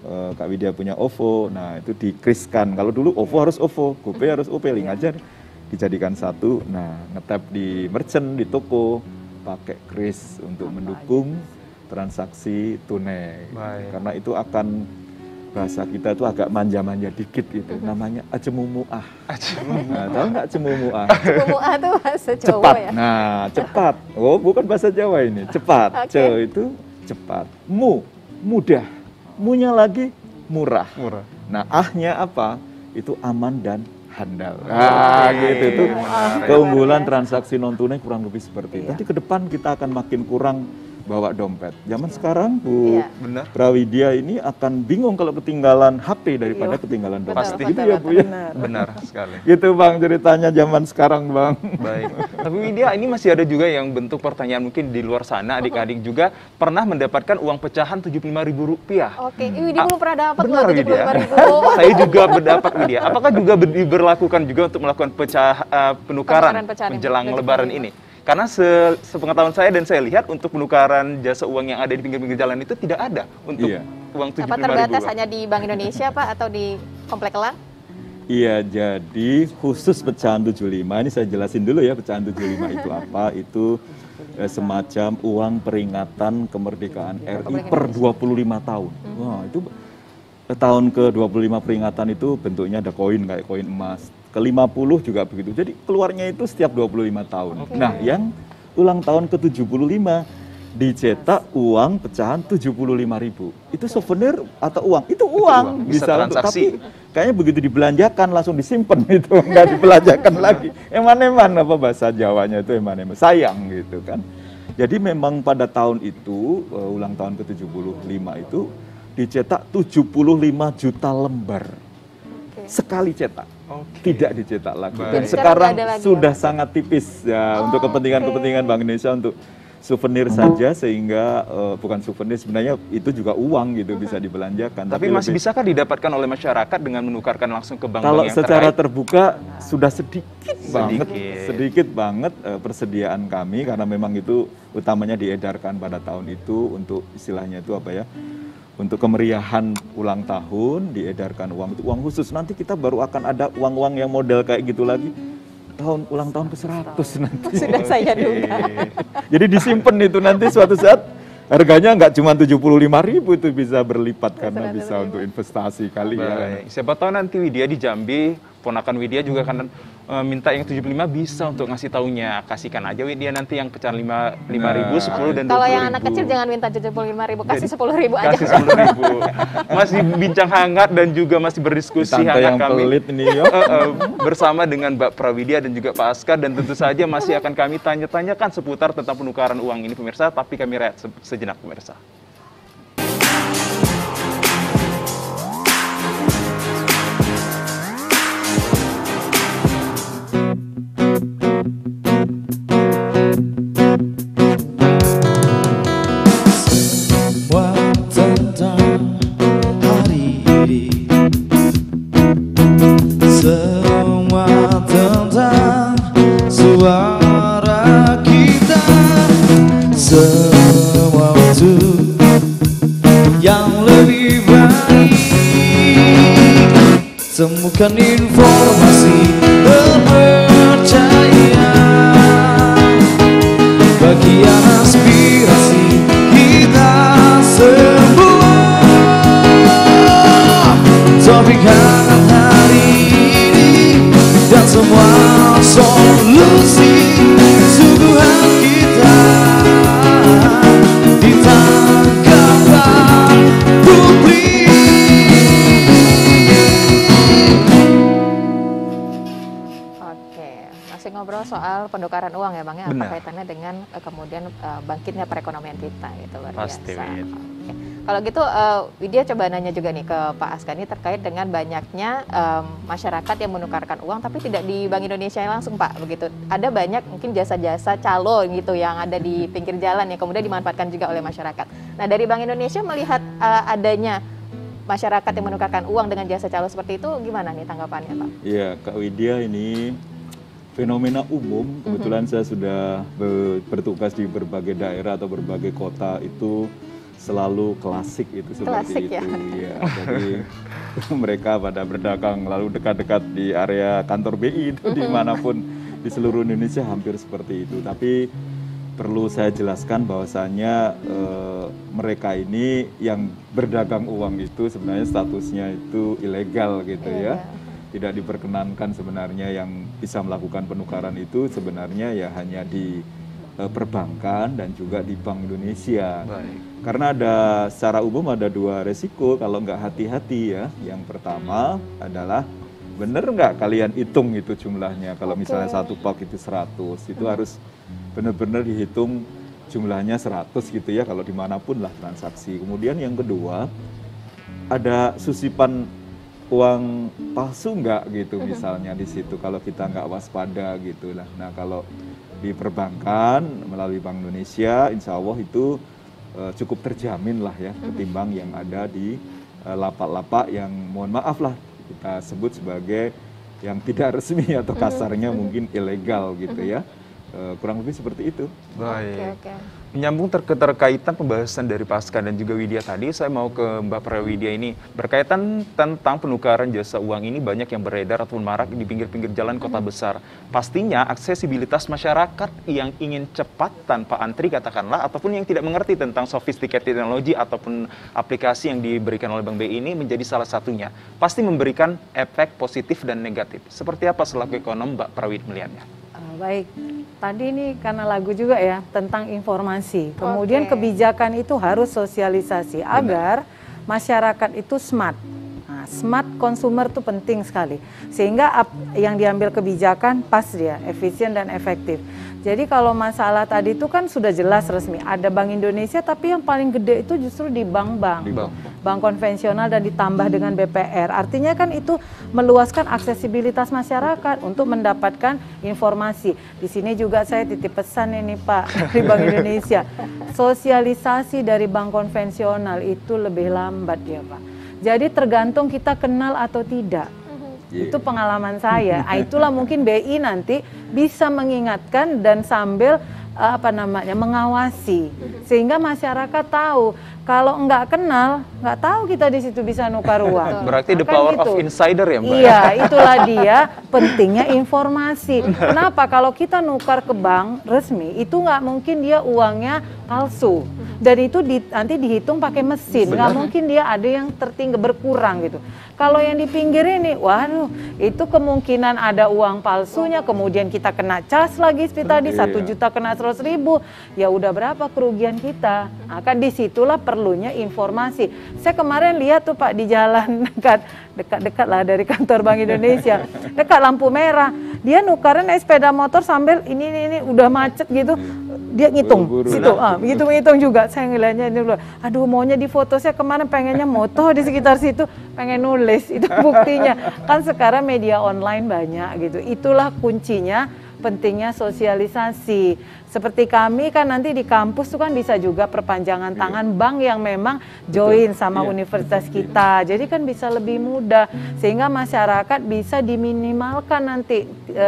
Speaker 4: Kak Widya punya OVO, nah itu dikriskan. Kalau dulu OVO harus OVO, GoPay harus GoPay, link aja dijadikan satu. Nah, ngetap di merchant, di toko, pakai kris untuk mendukung transaksi tunai.
Speaker 2: Baik.
Speaker 4: Karena itu akan, bahasa kita itu agak manja-manja dikit gitu, namanya acemumuah. Nah, tahu nggak acemumuah?
Speaker 3: Cemumuah tuh bahasa Jawa
Speaker 4: Cepat.
Speaker 3: ya.
Speaker 4: Nah, cepat. Oh, bukan bahasa Jawa ini. Cepat.
Speaker 3: Oke.
Speaker 4: Ce itu cepat. Mudah. Munya lagi murah.
Speaker 2: Murah.
Speaker 4: Nah, ahnya apa? Itu aman dan handal. Ah, gitu itu.
Speaker 2: Menarik.
Speaker 4: Keunggulan transaksi non tunai kurang lebih seperti itu.
Speaker 3: Iya.
Speaker 4: Nanti ke depan kita akan makin kurang bawa dompet. Zaman sekarang Bu
Speaker 3: Iya.
Speaker 2: Benar.
Speaker 4: Prawidya ini akan bingung kalau ketinggalan HP daripada ketinggalan dompet.
Speaker 2: Pasti.
Speaker 4: Gitu ya Bu ya.
Speaker 2: Benar sekali.
Speaker 4: Gitu Bang ceritanya zaman sekarang Bang.
Speaker 2: Baik. Tapi Widya, ini masih ada juga yang bentuk pertanyaan mungkin di luar sana, adik-adik juga pernah mendapatkan uang pecahan Rp75.000.
Speaker 3: Oke, Widya belum pernah dapat
Speaker 2: Benar,
Speaker 3: loh
Speaker 2: Widya.
Speaker 3: 75.000.
Speaker 2: Saya juga mendapat, Widya. Apakah juga diberlakukan juga untuk melakukan penukaran
Speaker 3: Pecahan
Speaker 2: menjelang
Speaker 3: yang
Speaker 2: Lebaran ini? Karena sepengetahuan saya dan saya lihat untuk penukaran jasa uang yang ada di pinggir-pinggir jalan itu tidak ada untuk
Speaker 4: Iya.
Speaker 2: uang
Speaker 3: Apa
Speaker 2: 75.000.
Speaker 3: terbatas hanya di Bank Indonesia Pak atau di Komplek Elang?
Speaker 4: Iya, jadi khusus pecahan 75, ini saya jelasin dulu ya pecahan 75 itu apa. Itu semacam uang peringatan kemerdekaan RI per 25 tahun. Wah, itu tahun ke-25 peringatan itu bentuknya ada koin, kayak koin emas. Ke-50 juga begitu. Jadi keluarnya itu setiap 25 tahun. Nah, yang ulang tahun ke-75 dicetak uang pecahan 75.000. Itu souvenir atau uang? Itu uang.
Speaker 2: Bisa
Speaker 4: untuk,
Speaker 2: transaksi.
Speaker 4: tapi kayaknya begitu dibelanjakan langsung disimpan itu, nggak dibelanjakan lagi. Eman-eman apa bahasa Jawanya itu eman-eman. Sayang gitu kan. Jadi memang pada tahun itu ulang tahun ke-75 itu dicetak 75 juta lembar. Sekali cetak.
Speaker 2: Oke.
Speaker 4: Tidak dicetak lagi.
Speaker 2: Baik.
Speaker 4: Dan
Speaker 3: Jadi
Speaker 4: sekarang
Speaker 3: nggak ada lagi
Speaker 4: sudah
Speaker 3: ya?
Speaker 4: sangat tipis ya untuk kepentingan-kepentingan Bank Indonesia untuk souvenir saja, sehingga bukan souvenir sebenarnya itu juga uang gitu bisa dibelanjakan.
Speaker 2: Tapi masih
Speaker 4: lebih-
Speaker 2: bisakah didapatkan oleh masyarakat dengan menukarkan langsung ke bank-bank
Speaker 4: kalau
Speaker 2: yang
Speaker 4: secara
Speaker 2: terkait?
Speaker 4: terbuka sudah sedikit
Speaker 2: Sedikit.
Speaker 4: banget persediaan kami, karena memang itu utamanya diedarkan pada tahun itu untuk istilahnya itu apa ya, untuk kemeriahan ulang tahun diedarkan uang, itu uang khusus. Nanti kita baru akan ada uang-uang yang model kayak gitu lagi ulang tahun ke-100 nanti.
Speaker 3: Sudah saya duga.
Speaker 4: Jadi disimpan itu nanti suatu saat harganya nggak cuma 75.000, itu bisa berlipat karena bisa untuk investasi kali ya.
Speaker 2: Baik. Siapa tahu nanti Widya di Jambi, ponakan Widya juga kan minta yang 75 bisa untuk ngasih taunya. Kasihkan aja Widya nanti yang pecahan 5.000, 10 dan 20.000.
Speaker 3: Kalau yang anak kecil jangan minta 75.000, kasih 10.000 aja.
Speaker 2: Kasih 10.000. Masih bincang hangat dan juga masih berdiskusi
Speaker 4: Tante
Speaker 2: hangat
Speaker 4: yang
Speaker 2: kami.
Speaker 4: pelit ini yo.
Speaker 2: Bersama dengan Mbak Prawidya dan juga Pak Askar, dan tentu saja masih akan kami tanya-tanyakan seputar tentang penukaran uang ini pemirsa, tapi kami rehat sejenak pemirsa.
Speaker 1: Semua tentang hari ini, semua tentang suara kita, semua untuk yang lebih baik. Temukan informasi terpercaya, bagian aspirasi kita semua. Topik hangat hari ini dan semua solusi suguhan kita di tangkapan publik.
Speaker 3: Oke, masih ngobrol soal penukaran uang ya Bang ya, apa
Speaker 2: Benar.
Speaker 3: kaitannya dengan kemudian bangkitnya perekonomian kita gitu, luar
Speaker 2: Pasti,
Speaker 3: biasa.
Speaker 2: Wid.
Speaker 3: Oke. Kalau gitu Widya coba nanya juga nih ke Pak Askar ini terkait dengan banyaknya masyarakat yang menukarkan uang tapi tidak di Bank Indonesia langsung Pak, begitu. Ada banyak mungkin jasa-jasa calo gitu yang ada di pinggir jalan yang kemudian dimanfaatkan juga oleh masyarakat. Nah, dari Bank Indonesia melihat adanya masyarakat yang menukarkan uang dengan jasa calo seperti itu, gimana nih tanggapannya Pak?
Speaker 4: Iya, Kak Widya, ini fenomena umum. Kebetulan saya sudah bertugas di berbagai daerah atau berbagai kota itu selalu klasik itu seperti
Speaker 3: Klasik, ya.
Speaker 4: itu. Ya, jadi mereka pada berdagang lalu dekat-dekat di area kantor BI itu dimanapun di seluruh Indonesia hampir seperti itu. Tapi perlu saya jelaskan bahwasannya mereka ini yang berdagang uang itu sebenarnya statusnya itu ilegal gitu ya. Tidak diperkenankan sebenarnya. Yang bisa melakukan penukaran itu sebenarnya ya hanya di perbankan dan juga di Bank Indonesia.
Speaker 2: Baik.
Speaker 4: Karena secara umum ada dua resiko kalau nggak hati-hati ya. Yang pertama adalah bener nggak kalian hitung itu jumlahnya. Kalau misalnya satu pak itu 100, itu harus benar-benar dihitung jumlahnya 100 gitu ya kalau dimanapun lah transaksi. Kemudian yang kedua, ada susipan uang palsu nggak gitu misalnya di situ kalau kita nggak waspada gitu lah. Nah kalau di perbankan melalui Bank Indonesia, insya Allah itu cukup terjamin lah ya ketimbang yang ada di lapak-lapak yang mohon maaf lah kita sebut sebagai yang tidak resmi atau kasarnya mungkin ilegal gitu ya. Kurang lebih seperti itu.
Speaker 2: Baik.
Speaker 3: Oke.
Speaker 2: Menyambung keterkaitan pembahasan dari Pasca dan juga Widya tadi, saya mau ke Mbak Prawidya ini. Berkaitan tentang penukaran jasa uang ini banyak yang beredar ataupun marak di pinggir-pinggir jalan kota besar. Pastinya aksesibilitas masyarakat yang ingin cepat tanpa antri katakanlah, ataupun yang tidak mengerti tentang sophisticated teknologi ataupun aplikasi yang diberikan oleh Bank BI ini menjadi salah satunya. Pasti memberikan efek positif dan negatif. Seperti apa selaku ekonom Mbak Prawidya melihatnya?
Speaker 5: Baik, tadi ini karena lagu juga ya tentang informasi. Kemudian kebijakan itu harus sosialisasi agar masyarakat itu smart. Nah, smart consumer itu penting sekali. Sehingga yang diambil kebijakan pas dia, efisien dan efektif. Jadi kalau masalah tadi itu kan sudah jelas resmi. Ada Bank Indonesia tapi yang paling gede itu justru di bank-bank. Bank konvensional dan ditambah dengan BPR. Artinya kan itu meluaskan aksesibilitas masyarakat untuk mendapatkan informasi. Di sini juga saya titip pesan ini Pak dari Bank Indonesia. Sosialisasi dari bank konvensional itu lebih lambat ya Pak. Jadi tergantung kita kenal atau tidak. Itu pengalaman saya. Itulah mungkin BI nanti bisa mengingatkan dan sambil mengawasi sehingga masyarakat tahu. Kalau nggak kenal, nggak tahu kita di situ bisa nukar uang.
Speaker 2: Berarti the power of insider ya Mbak?
Speaker 5: Iya, itulah dia pentingnya informasi. Kenapa? Kalau kita nukar ke bank resmi, itu nggak mungkin dia uangnya palsu. Dan itu nanti dihitung pakai mesin, nggak mungkin dia ada yang tertinggal berkurang gitu. Kalau yang di pinggir ini, waduh, itu kemungkinan ada uang palsunya, kemudian kita kena cas lagi seperti tadi, 1 juta kena 100.000, ya udah berapa kerugian kita. Nah, kan disitulah perlunya informasi. Saya kemarin lihat tuh Pak di jalan dekat lah dari kantor Bank Indonesia, dekat lampu merah, dia nukarin sepeda motor sambil ini udah macet gitu. Dia ngitung situ, ngitung juga. Saya ngeliatnya ini, aduh maunya di foto, saya kemarin pengennya moto di sekitar situ, pengen nulis, itu buktinya. Kan sekarang media online banyak gitu, itulah kuncinya, pentingnya sosialisasi. Seperti kami kan nanti di kampus tuh kan bisa juga perpanjangan tangan bank yang memang join sama universitas kita. Jadi kan bisa lebih mudah sehingga masyarakat bisa diminimalkan nanti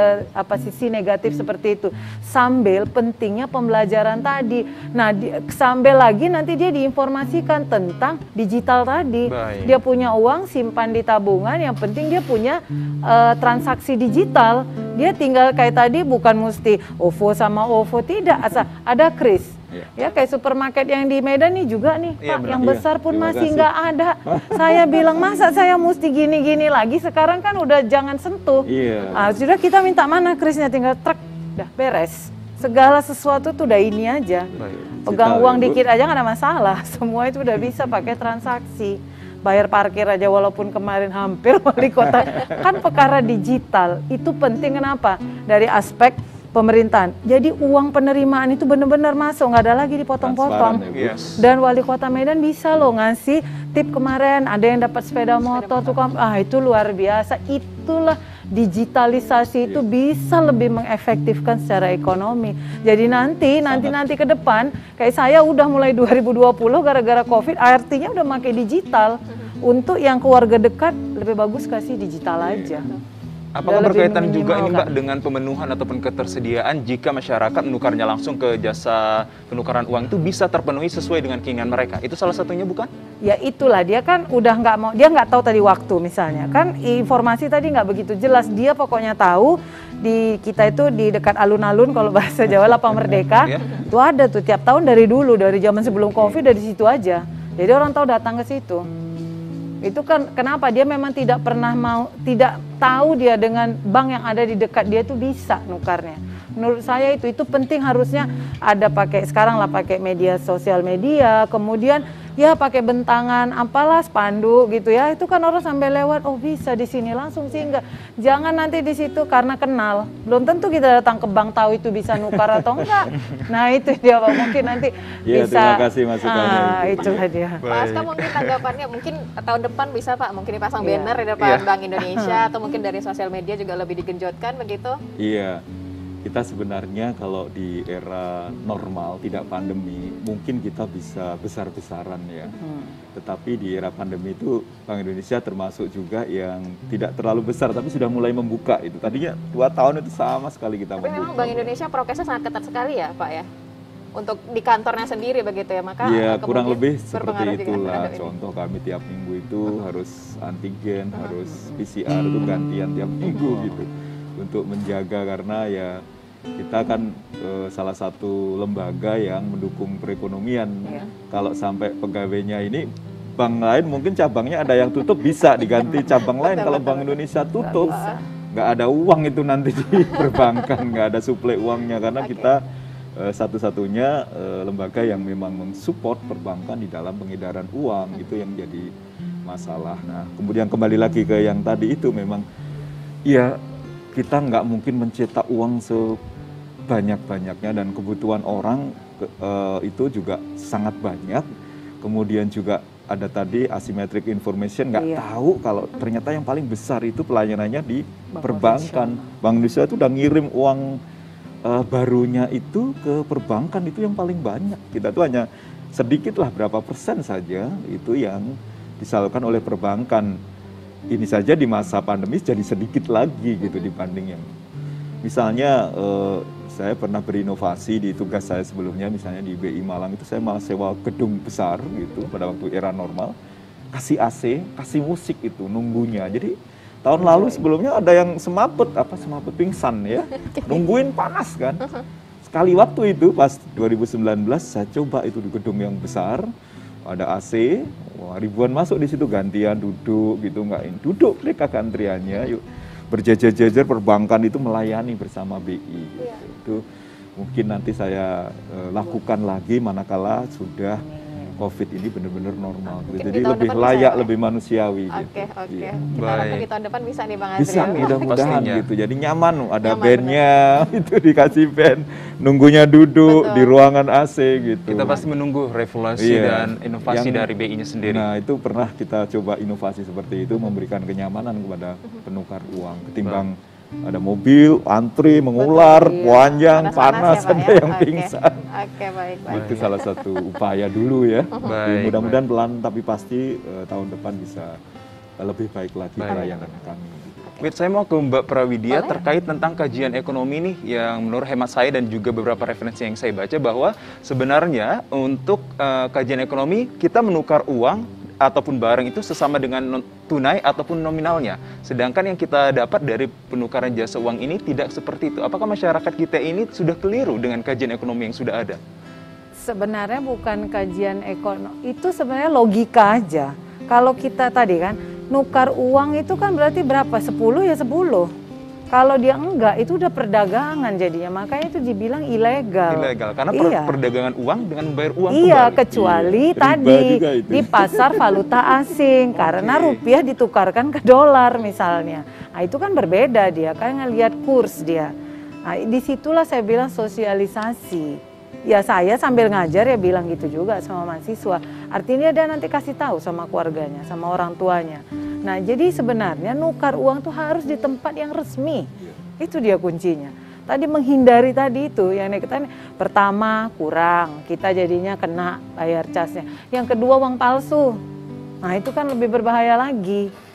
Speaker 5: sisi negatif seperti itu. Sambil pentingnya pembelajaran tadi. Nah, sambil lagi nanti dia diinformasikan tentang digital tadi.
Speaker 2: Baik.
Speaker 5: Dia punya uang simpan di tabungan, yang penting dia punya transaksi digital. Dia tinggal kayak tadi bukan mesti OVO sama OVO, tidak, asal ada kris. Ya kayak supermarket yang di Medan nih juga nih Pak, yang besar pun masih nggak ada. Saya bilang masa saya mesti gini-gini lagi, sekarang kan udah jangan sentuh. Sudah kita minta mana krisnya, tinggal truk, udah beres. Segala sesuatu tuh udah ini aja. Pegang uang dikit aja nggak ada masalah, semua itu udah bisa pakai transaksi. Bayar parkir aja walaupun kemarin hampir wali kota, kan perkara digital. Itu penting kenapa? Dari aspek pemerintahan. Jadi uang penerimaan itu benar-benar masuk, nggak ada lagi dipotong-potong. Dan wali kota Medan bisa loh ngasih tip kemarin, ada yang dapat sepeda motor, itu luar biasa. Itulah digitalisasi itu bisa lebih mengefektifkan secara ekonomi. Jadi nanti ke depan, kayak saya udah mulai 2020 gara-gara COVID, artinya udah pakai digital. Untuk yang keluarga dekat lebih bagus kasih digital aja.
Speaker 2: Apakah
Speaker 5: Udah lebih
Speaker 2: berkaitan juga ini Mbak
Speaker 5: meminimalkan.
Speaker 2: dengan pemenuhan ataupun ketersediaan jika masyarakat menukarnya langsung ke jasa penukaran uang itu bisa terpenuhi sesuai dengan keinginan mereka? Itu salah satunya bukan?
Speaker 5: Ya itulah, dia kan udah nggak mau, dia nggak tahu tadi waktu misalnya kan, informasi tadi nggak begitu jelas. Dia pokoknya tahu di kita itu di dekat alun-alun, kalau bahasa Jawa Lapang Merdeka
Speaker 2: Iya.
Speaker 5: itu ada tuh tiap tahun dari dulu, dari zaman sebelum Covid dari situ aja. Jadi orang tahu datang ke situ. Itu kan kenapa dia memang tidak pernah mau, tidak tahu dia dengan bank yang ada di dekat dia itu bisa nukarnya. Menurut saya itu penting, harusnya ada pakai sekarang lah, pakai media sosial media, kemudian ya pakai bentangan apalah spanduk gitu ya. Itu kan orang sampai lewat, oh bisa di sini langsung sih, enggak. Jangan nanti di situ karena kenal. Belum tentu kita datang ke bank tahu itu bisa nukar atau enggak. Nah, itu dia Pak, mungkin nanti
Speaker 4: Iya,
Speaker 5: bisa.
Speaker 4: terima kasih masukannya, Ibu.
Speaker 5: Itulah dia.
Speaker 3: Pak Aska mungkin tanggapannya, mungkin tahun depan bisa Pak, mungkin dipasang
Speaker 5: Iya.
Speaker 3: banner di depan
Speaker 2: Iya.
Speaker 3: Bank Indonesia atau mungkin dari sosial media juga lebih digenjotkan begitu.
Speaker 4: Iya, kita sebenarnya kalau di era normal tidak pandemi mungkin kita bisa besar-besaran ya. Tetapi di era pandemi itu Bank Indonesia termasuk juga yang tidak terlalu besar tapi sudah mulai membuka itu. Tadinya 2 tahun itu sama sekali kita
Speaker 3: Tapi memang
Speaker 4: membuka.
Speaker 3: Bank Indonesia prokesnya sangat ketat sekali ya Pak ya, untuk di kantornya sendiri begitu ya, maka
Speaker 4: Iya, kurang
Speaker 3: kemudian
Speaker 4: lebih seperti
Speaker 3: berpengaruh juga
Speaker 4: itulah.
Speaker 3: terhadap ini.
Speaker 4: Contoh kami tiap minggu itu harus antigen, harus PCR itu gantian tiap minggu gitu. Untuk menjaga, karena ya kita kan salah satu lembaga yang mendukung perekonomian.
Speaker 5: Iya.
Speaker 4: Kalau sampai pegawainya ini bank lain mungkin cabangnya ada yang tutup bisa diganti cabang lain. Kalau Bank Indonesia tutup nggak ada uang itu nanti di perbankan, nggak ada suplai uangnya karena kita satu-satunya lembaga yang memang mensupport perbankan di dalam pengedaran uang. Itu yang jadi masalah. Nah, kemudian kembali lagi ke yang tadi itu, memang ya kita nggak mungkin mencetak uang sebanyak-banyaknya dan kebutuhan orang itu juga sangat banyak. Kemudian juga ada tadi asymmetric information, nggak
Speaker 5: Iya.
Speaker 4: tahu kalau ternyata yang paling besar itu pelayanannya di
Speaker 5: Bank
Speaker 4: perbankan. Bank Indonesia itu udah ngirim uang barunya itu ke perbankan, itu yang paling banyak. Kita tuh hanya sedikit lah, berapa persen saja itu yang disalurkan oleh perbankan. Ini saja di masa pandemi jadi sedikit lagi gitu dibanding yang misalnya saya pernah berinovasi di tugas saya sebelumnya, misalnya di BI Malang itu saya malah sewa gedung besar gitu pada waktu era normal, kasih AC, kasih musik itu nunggunya. Jadi tahun lalu sebelumnya ada yang semaput pingsan ya, nungguin panas kan. Sekali waktu itu pas 2019 saya coba itu di gedung yang besar, ada AC, wah, ribuan masuk di situ, gantian duduk gitu, duduk mereka antriannya, yuk berjejer-jejer, perbankan itu melayani bersama BI gitu. Itu mungkin nanti saya lakukan lagi manakala sudah COVID ini benar-benar normal gitu.
Speaker 3: Mungkin
Speaker 4: Jadi
Speaker 3: di tahun
Speaker 4: lebih
Speaker 3: depan
Speaker 4: layak,
Speaker 3: bisa,
Speaker 4: lebih manusiawi
Speaker 3: Oke,
Speaker 4: gitu.
Speaker 3: oke.
Speaker 4: Iya.
Speaker 3: Kita harapkan
Speaker 2: Baik.
Speaker 3: di tahun depan bisa nih Bang
Speaker 4: Bisa
Speaker 3: Azril.
Speaker 4: mudah-mudahan
Speaker 2: Pastinya.
Speaker 4: gitu. Jadi nyaman, ada
Speaker 3: Nyaman,
Speaker 4: bandnya, itu dikasih band, nunggunya duduk
Speaker 3: Betul.
Speaker 4: di ruangan AC gitu.
Speaker 2: Kita pasti menunggu revolusi
Speaker 4: Iya.
Speaker 2: dan inovasi
Speaker 4: Yang-
Speaker 2: dari BI-nya sendiri.
Speaker 4: Nah, itu pernah kita coba inovasi seperti itu, memberikan kenyamanan kepada penukar uang. Ketimbang ada mobil, antri, mengular,
Speaker 5: Iya.
Speaker 4: panjang, panas,
Speaker 3: ya, Pak,
Speaker 4: ada
Speaker 3: ya?
Speaker 4: yang
Speaker 3: Oke.
Speaker 4: pingsan.
Speaker 3: Oke, baik.
Speaker 4: Itu salah satu upaya dulu ya.
Speaker 2: Baik,
Speaker 4: Mudah-mudahan pelan tapi pasti tahun depan bisa lebih baik lagi
Speaker 2: Baik.
Speaker 4: pelayanan kami.
Speaker 2: Wait, saya mau ke Mbak Prawidia
Speaker 3: Boleh.
Speaker 2: terkait tentang kajian ekonomi nih, yang menurut hemat saya dan juga beberapa referensi yang saya baca bahwa sebenarnya untuk kajian ekonomi kita menukar uang ataupun barang itu sesama dengan tunai ataupun nominalnya. Sedangkan yang kita dapat dari penukaran jasa uang ini tidak seperti itu. Apakah masyarakat kita ini sudah keliru dengan kajian ekonomi yang sudah ada?
Speaker 5: Sebenarnya bukan kajian ekonomi, itu sebenarnya logika aja. Kalau kita tadi kan nukar uang itu kan berarti berapa? 10 ya 10. Kalau dia enggak, itu udah perdagangan jadinya. Makanya itu dibilang ilegal.
Speaker 2: Ilegal, karena
Speaker 5: Iya.
Speaker 2: perdagangan uang dengan membayar uang
Speaker 5: Iya,
Speaker 2: kembali.
Speaker 5: kecuali
Speaker 4: Iya, riba
Speaker 5: tadi
Speaker 4: juga itu.
Speaker 5: di pasar valuta asing, karena
Speaker 2: Oke.
Speaker 5: rupiah ditukarkan ke dolar misalnya. Nah, itu kan berbeda, dia kan ngelihat kurs dia. Nah, disitulah saya bilang sosialisasi. Ya saya sambil ngajar ya bilang gitu juga sama mahasiswa. Artinya dia nanti kasih tahu sama keluarganya, sama orang tuanya. Nah, jadi sebenarnya nukar uang tuh harus di tempat yang resmi. Itu dia kuncinya. Tadi menghindari tadi itu yang kita pertama kurang, kita jadinya kena bayar casnya. Yang kedua uang palsu. Nah, itu kan lebih berbahaya lagi.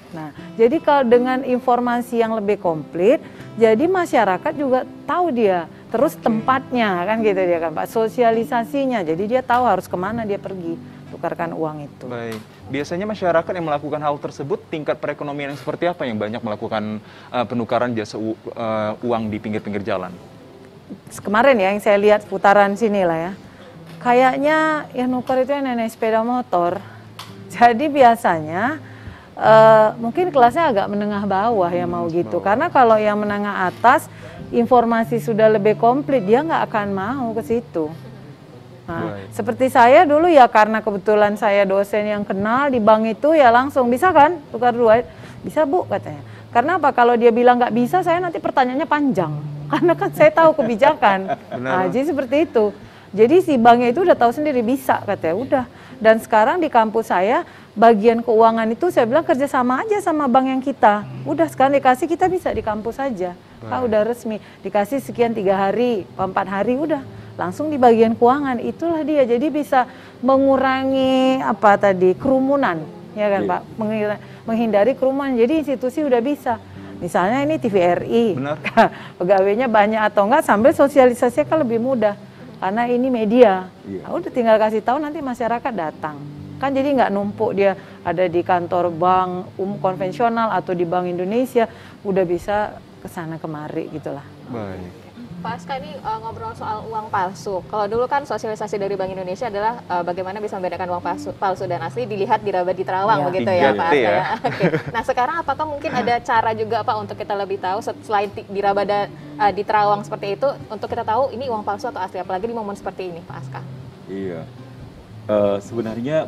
Speaker 5: Nah, jadi kalau dengan informasi yang lebih komplit, jadi masyarakat juga tahu dia, terus tempatnya kan gitu dia kan Pak, sosialisasinya, jadi dia tahu harus kemana dia pergi tukarkan uang itu.
Speaker 2: Baik, biasanya masyarakat yang melakukan hal tersebut, tingkat perekonomian yang seperti apa yang banyak melakukan penukaran jasa uang di pinggir-pinggir jalan?
Speaker 5: Kemarin ya yang saya lihat putaran sini lah ya, kayaknya yang nuker itu yang nenek sepeda motor. Jadi biasanya mungkin kelasnya agak menengah bawah ya mau gitu. Karena kalau yang menengah atas informasi sudah lebih komplit, dia nggak akan mau ke situ. Nah, seperti saya dulu ya karena kebetulan saya dosen yang kenal di bank itu ya langsung bisa kan tukar duit, bisa Bu katanya. Karena apa? Kalau dia bilang nggak bisa, saya nanti pertanyaannya panjang. Karena kan saya tahu kebijakan. Nah, jadi seperti itu. Jadi si banknya itu udah tahu sendiri bisa katanya, udah. Dan sekarang di kampus saya bagian keuangan itu saya bilang kerjasama aja sama bank yang kita. Udah sekarang dikasih kita bisa di kampus aja. Kan udah resmi dikasih sekian 3 hari, 4 hari udah langsung di bagian keuangan. Itulah dia. Jadi bisa mengurangi apa tadi kerumunan, ya kan Pak? Menghindari kerumunan. Jadi institusi udah bisa. Misalnya ini TVRI, pegawainya banyak atau enggak, sambil sosialisasinya kan lebih mudah. Karena ini media, udah tinggal kasih tahu nanti masyarakat datang. Kan jadi nggak numpuk dia ada di kantor bank konvensional atau di Bank Indonesia, udah bisa kesana kemari gitulah.
Speaker 2: Baik.
Speaker 3: Pak Aska ini ngobrol soal uang palsu. Kalau dulu kan sosialisasi dari Bank Indonesia adalah bagaimana bisa membedakan uang palsu dan asli dilihat di raba di terawang begitu ya Pak Aska ya. Oke. Nah sekarang apakah mungkin ada cara juga Pak untuk kita lebih tahu selain di raba di terawang seperti itu untuk kita tahu ini uang palsu atau asli, apalagi di momen seperti ini Pak Aska?
Speaker 4: Iya, sebenarnya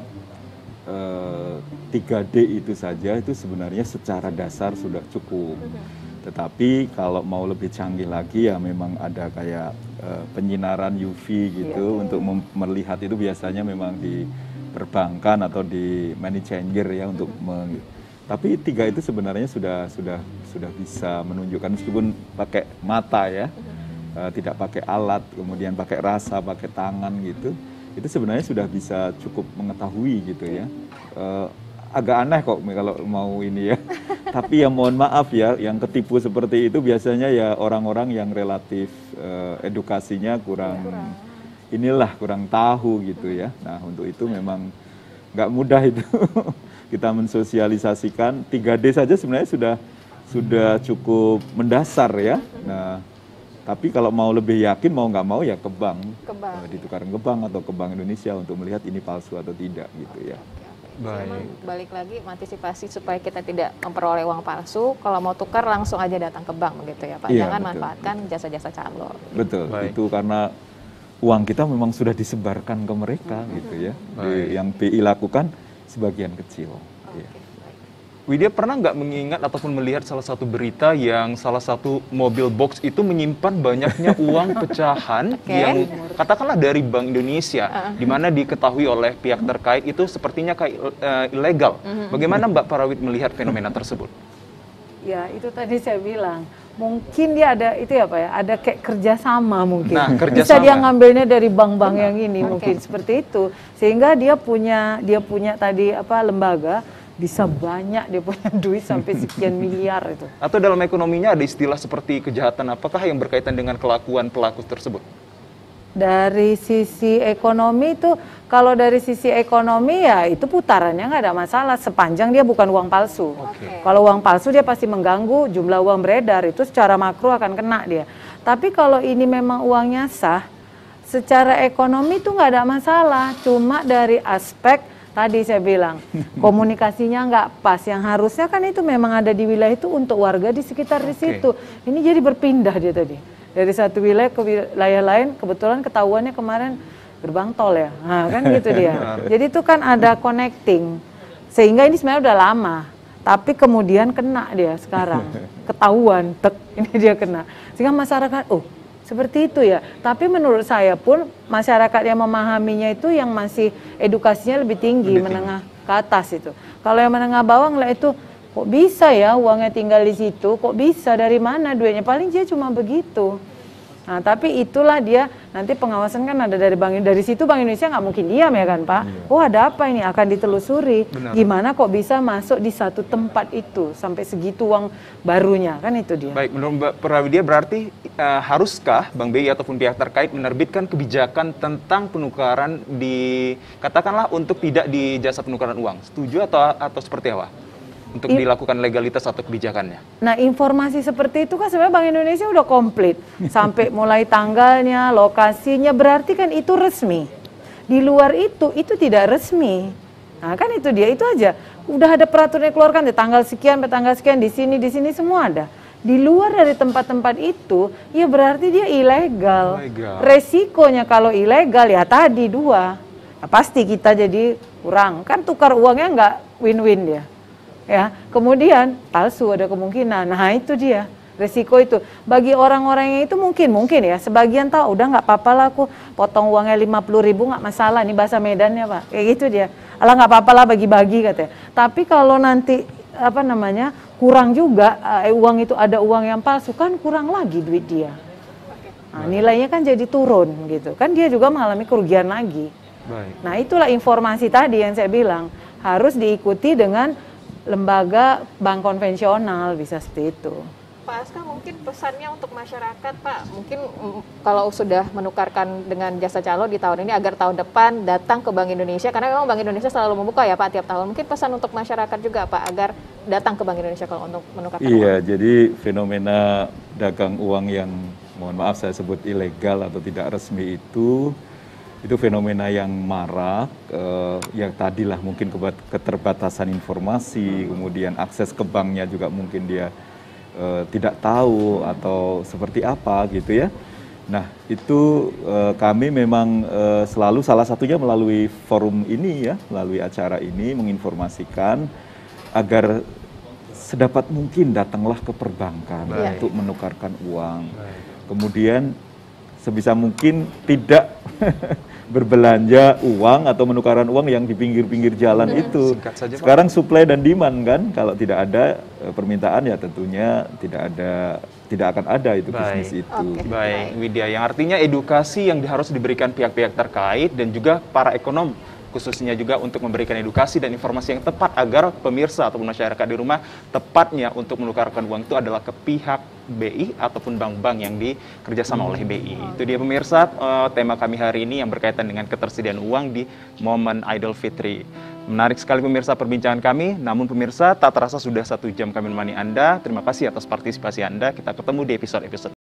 Speaker 4: 3D itu saja itu sebenarnya secara dasar sudah cukup. Tetapi kalau mau lebih canggih lagi ya memang ada kayak penyinaran UV gitu untuk melihat itu biasanya memang di perbankan atau di money changer ya untuk tapi 3 itu sebenarnya sudah bisa menunjukkan meskipun pakai mata ya, tidak pakai alat, kemudian pakai rasa, pakai tangan gitu, itu sebenarnya sudah bisa cukup mengetahui gitu ya. Agak aneh kok kalau mau ini ya. Tapi ya mohon maaf ya, yang ketipu seperti itu biasanya ya orang-orang yang relatif edukasinya kurang tahu gitu ya. Nah untuk itu memang nggak mudah itu kita mensosialisasikan. 3D saja sebenarnya sudah cukup mendasar ya. Nah tapi kalau mau lebih yakin mau nggak mau ya ke bank. Ditukarkan ke bank atau ke Bank Indonesia untuk melihat ini palsu atau tidak gitu ya.
Speaker 3: Baik. Balik lagi antisipasi supaya kita tidak memperoleh uang palsu. Kalau mau tukar langsung aja datang ke bank begitu ya Pak. Jangan manfaatkan jasa-jasa calo.
Speaker 4: Betul. Itu karena uang kita memang sudah disebarkan ke mereka gitu ya. Yang BI lakukan sebagian kecil.
Speaker 2: Widya pernah nggak mengingat ataupun melihat salah satu berita yang salah satu mobil box itu menyimpan banyaknya uang pecahan yang katakanlah dari Bank Indonesia, di mana diketahui oleh pihak terkait itu sepertinya kayak ilegal. Bagaimana Mbak Parawid melihat fenomena tersebut?
Speaker 5: Ya itu tadi saya bilang, mungkin dia ada itu ya Pak ya, ada kayak kerjasama mungkin.
Speaker 2: Nah,
Speaker 5: bisa dia ngambilnya dari bank-bank yang ini mungkin seperti itu, sehingga dia punya tadi apa lembaga. Bisa banyak dia punya duit sampai sekian miliar itu.
Speaker 2: Atau dalam ekonominya ada istilah seperti kejahatan apakah yang berkaitan dengan kelakuan pelaku tersebut?
Speaker 5: Dari sisi ekonomi itu, kalau dari sisi ekonomi ya itu putarannya nggak ada masalah sepanjang dia bukan uang palsu. Kalau uang palsu dia pasti mengganggu jumlah uang beredar, itu secara makro akan kena dia. Tapi kalau ini memang uangnya sah, secara ekonomi itu nggak ada masalah. Cuma dari aspek tadi saya bilang, komunikasinya nggak pas. Yang harusnya kan itu memang ada di wilayah itu untuk warga di sekitar di situ. Ini jadi berpindah dia tadi. Dari satu wilayah ke wilayah lain, kebetulan ketahuannya kemarin gerbang tol ya. Nah, kan gitu dia. Jadi itu kan ada connecting. Sehingga ini sebenarnya udah lama. Tapi kemudian kena dia sekarang. Ketahuan, ini dia kena. Sehingga masyarakat, seperti itu ya. Tapi menurut saya pun masyarakat yang memahaminya itu yang masih edukasinya lebih tinggi, menengah ke atas itu. Kalau yang menengah bawah ngeliat itu, kok bisa ya uangnya tinggal di situ, kok bisa, dari mana duitnya, paling dia cuma begitu. Nah, tapi itulah dia nanti pengawasan kan ada dari situ Bank Indonesia nggak mungkin diam ya kan Pak. Oh ada apa ini, akan ditelusuri.
Speaker 2: Benar.
Speaker 5: Gimana kok bisa masuk di satu tempat itu sampai segitu uang barunya, kan itu dia.
Speaker 2: Baik, menurut Mbak Prawidia berarti haruskah Bank BI ataupun pihak terkait menerbitkan kebijakan tentang penukaran katakanlah untuk tidak di jasa penukaran uang? Setuju atau seperti apa? Untuk dilakukan legalitas atau kebijakannya?
Speaker 5: Nah, informasi seperti itu kan sebenarnya Bank Indonesia udah komplit. Sampai mulai tanggalnya, lokasinya, berarti kan itu resmi. Di luar itu tidak resmi. Nah, kan itu dia, itu aja. Udah ada peraturan yang keluarkan di tanggal sekian, tanggal sekian, di sini semua ada. Di luar dari tempat-tempat itu, ya berarti dia ilegal. Resikonya kalau ilegal ya tadi dua. Nah, pasti kita jadi kurang. Kan tukar uangnya nggak win-win dia. Ya, kemudian palsu ada kemungkinan. Nah itu dia resiko itu. Bagi orang-orang yang itu mungkin ya sebagian tahu udah nggak apa-apa lah aku potong uangnya 50.000 nggak masalah. Ini bahasa Medannya Pak, kayak gitu dia. Alah nggak apa-apa lah bagi-bagi katanya. Tapi kalau nanti kurang juga uang itu ada uang yang palsu kan kurang lagi duit dia. Nah, nilainya kan jadi turun gitu. Kan dia juga mengalami kerugian lagi.
Speaker 2: Baik.
Speaker 5: Nah itulah informasi tadi yang saya bilang harus diikuti dengan lembaga bank konvensional, bisa seperti itu.
Speaker 3: Pak Aska, mungkin pesannya untuk masyarakat Pak, mungkin kalau sudah menukarkan dengan jasa calo di tahun ini agar tahun depan datang ke Bank Indonesia, karena memang Bank Indonesia selalu membuka ya Pak tiap tahun. Mungkin pesan untuk masyarakat juga Pak agar datang ke Bank Indonesia kalau untuk menukarkan uang.
Speaker 4: Iya, jadi fenomena dagang uang yang mohon maaf saya sebut ilegal atau tidak resmi itu fenomena yang marak, yang tadilah mungkin keterbatasan informasi, kemudian akses ke banknya juga mungkin dia tidak tahu atau seperti apa gitu ya. Nah itu kami memang selalu salah satunya melalui forum ini ya, melalui acara ini menginformasikan agar sedapat mungkin datanglah ke perbankan untuk menukarkan uang. Kemudian sebisa mungkin tidak berbelanja uang atau menukaran uang yang di pinggir-pinggir jalan itu.
Speaker 2: Saja,
Speaker 4: sekarang supply dan demand kan, kalau tidak ada permintaan ya tentunya tidak akan ada itu bisnis itu.
Speaker 2: Baik, Widya, yang artinya edukasi yang harus diberikan pihak-pihak terkait dan juga para ekonom khususnya juga untuk memberikan edukasi dan informasi yang tepat agar pemirsa ataupun masyarakat di rumah tepatnya untuk menukarkan uang itu adalah ke pihak BI ataupun bank-bank yang dikerjasama oleh BI. Itu dia pemirsa tema kami hari ini yang berkaitan dengan ketersediaan uang di momen Idul Fitri. Menarik sekali pemirsa perbincangan kami, namun pemirsa tak terasa sudah 1 jam kami menemani Anda. Terima kasih atas partisipasi Anda. Kita ketemu di episode-episode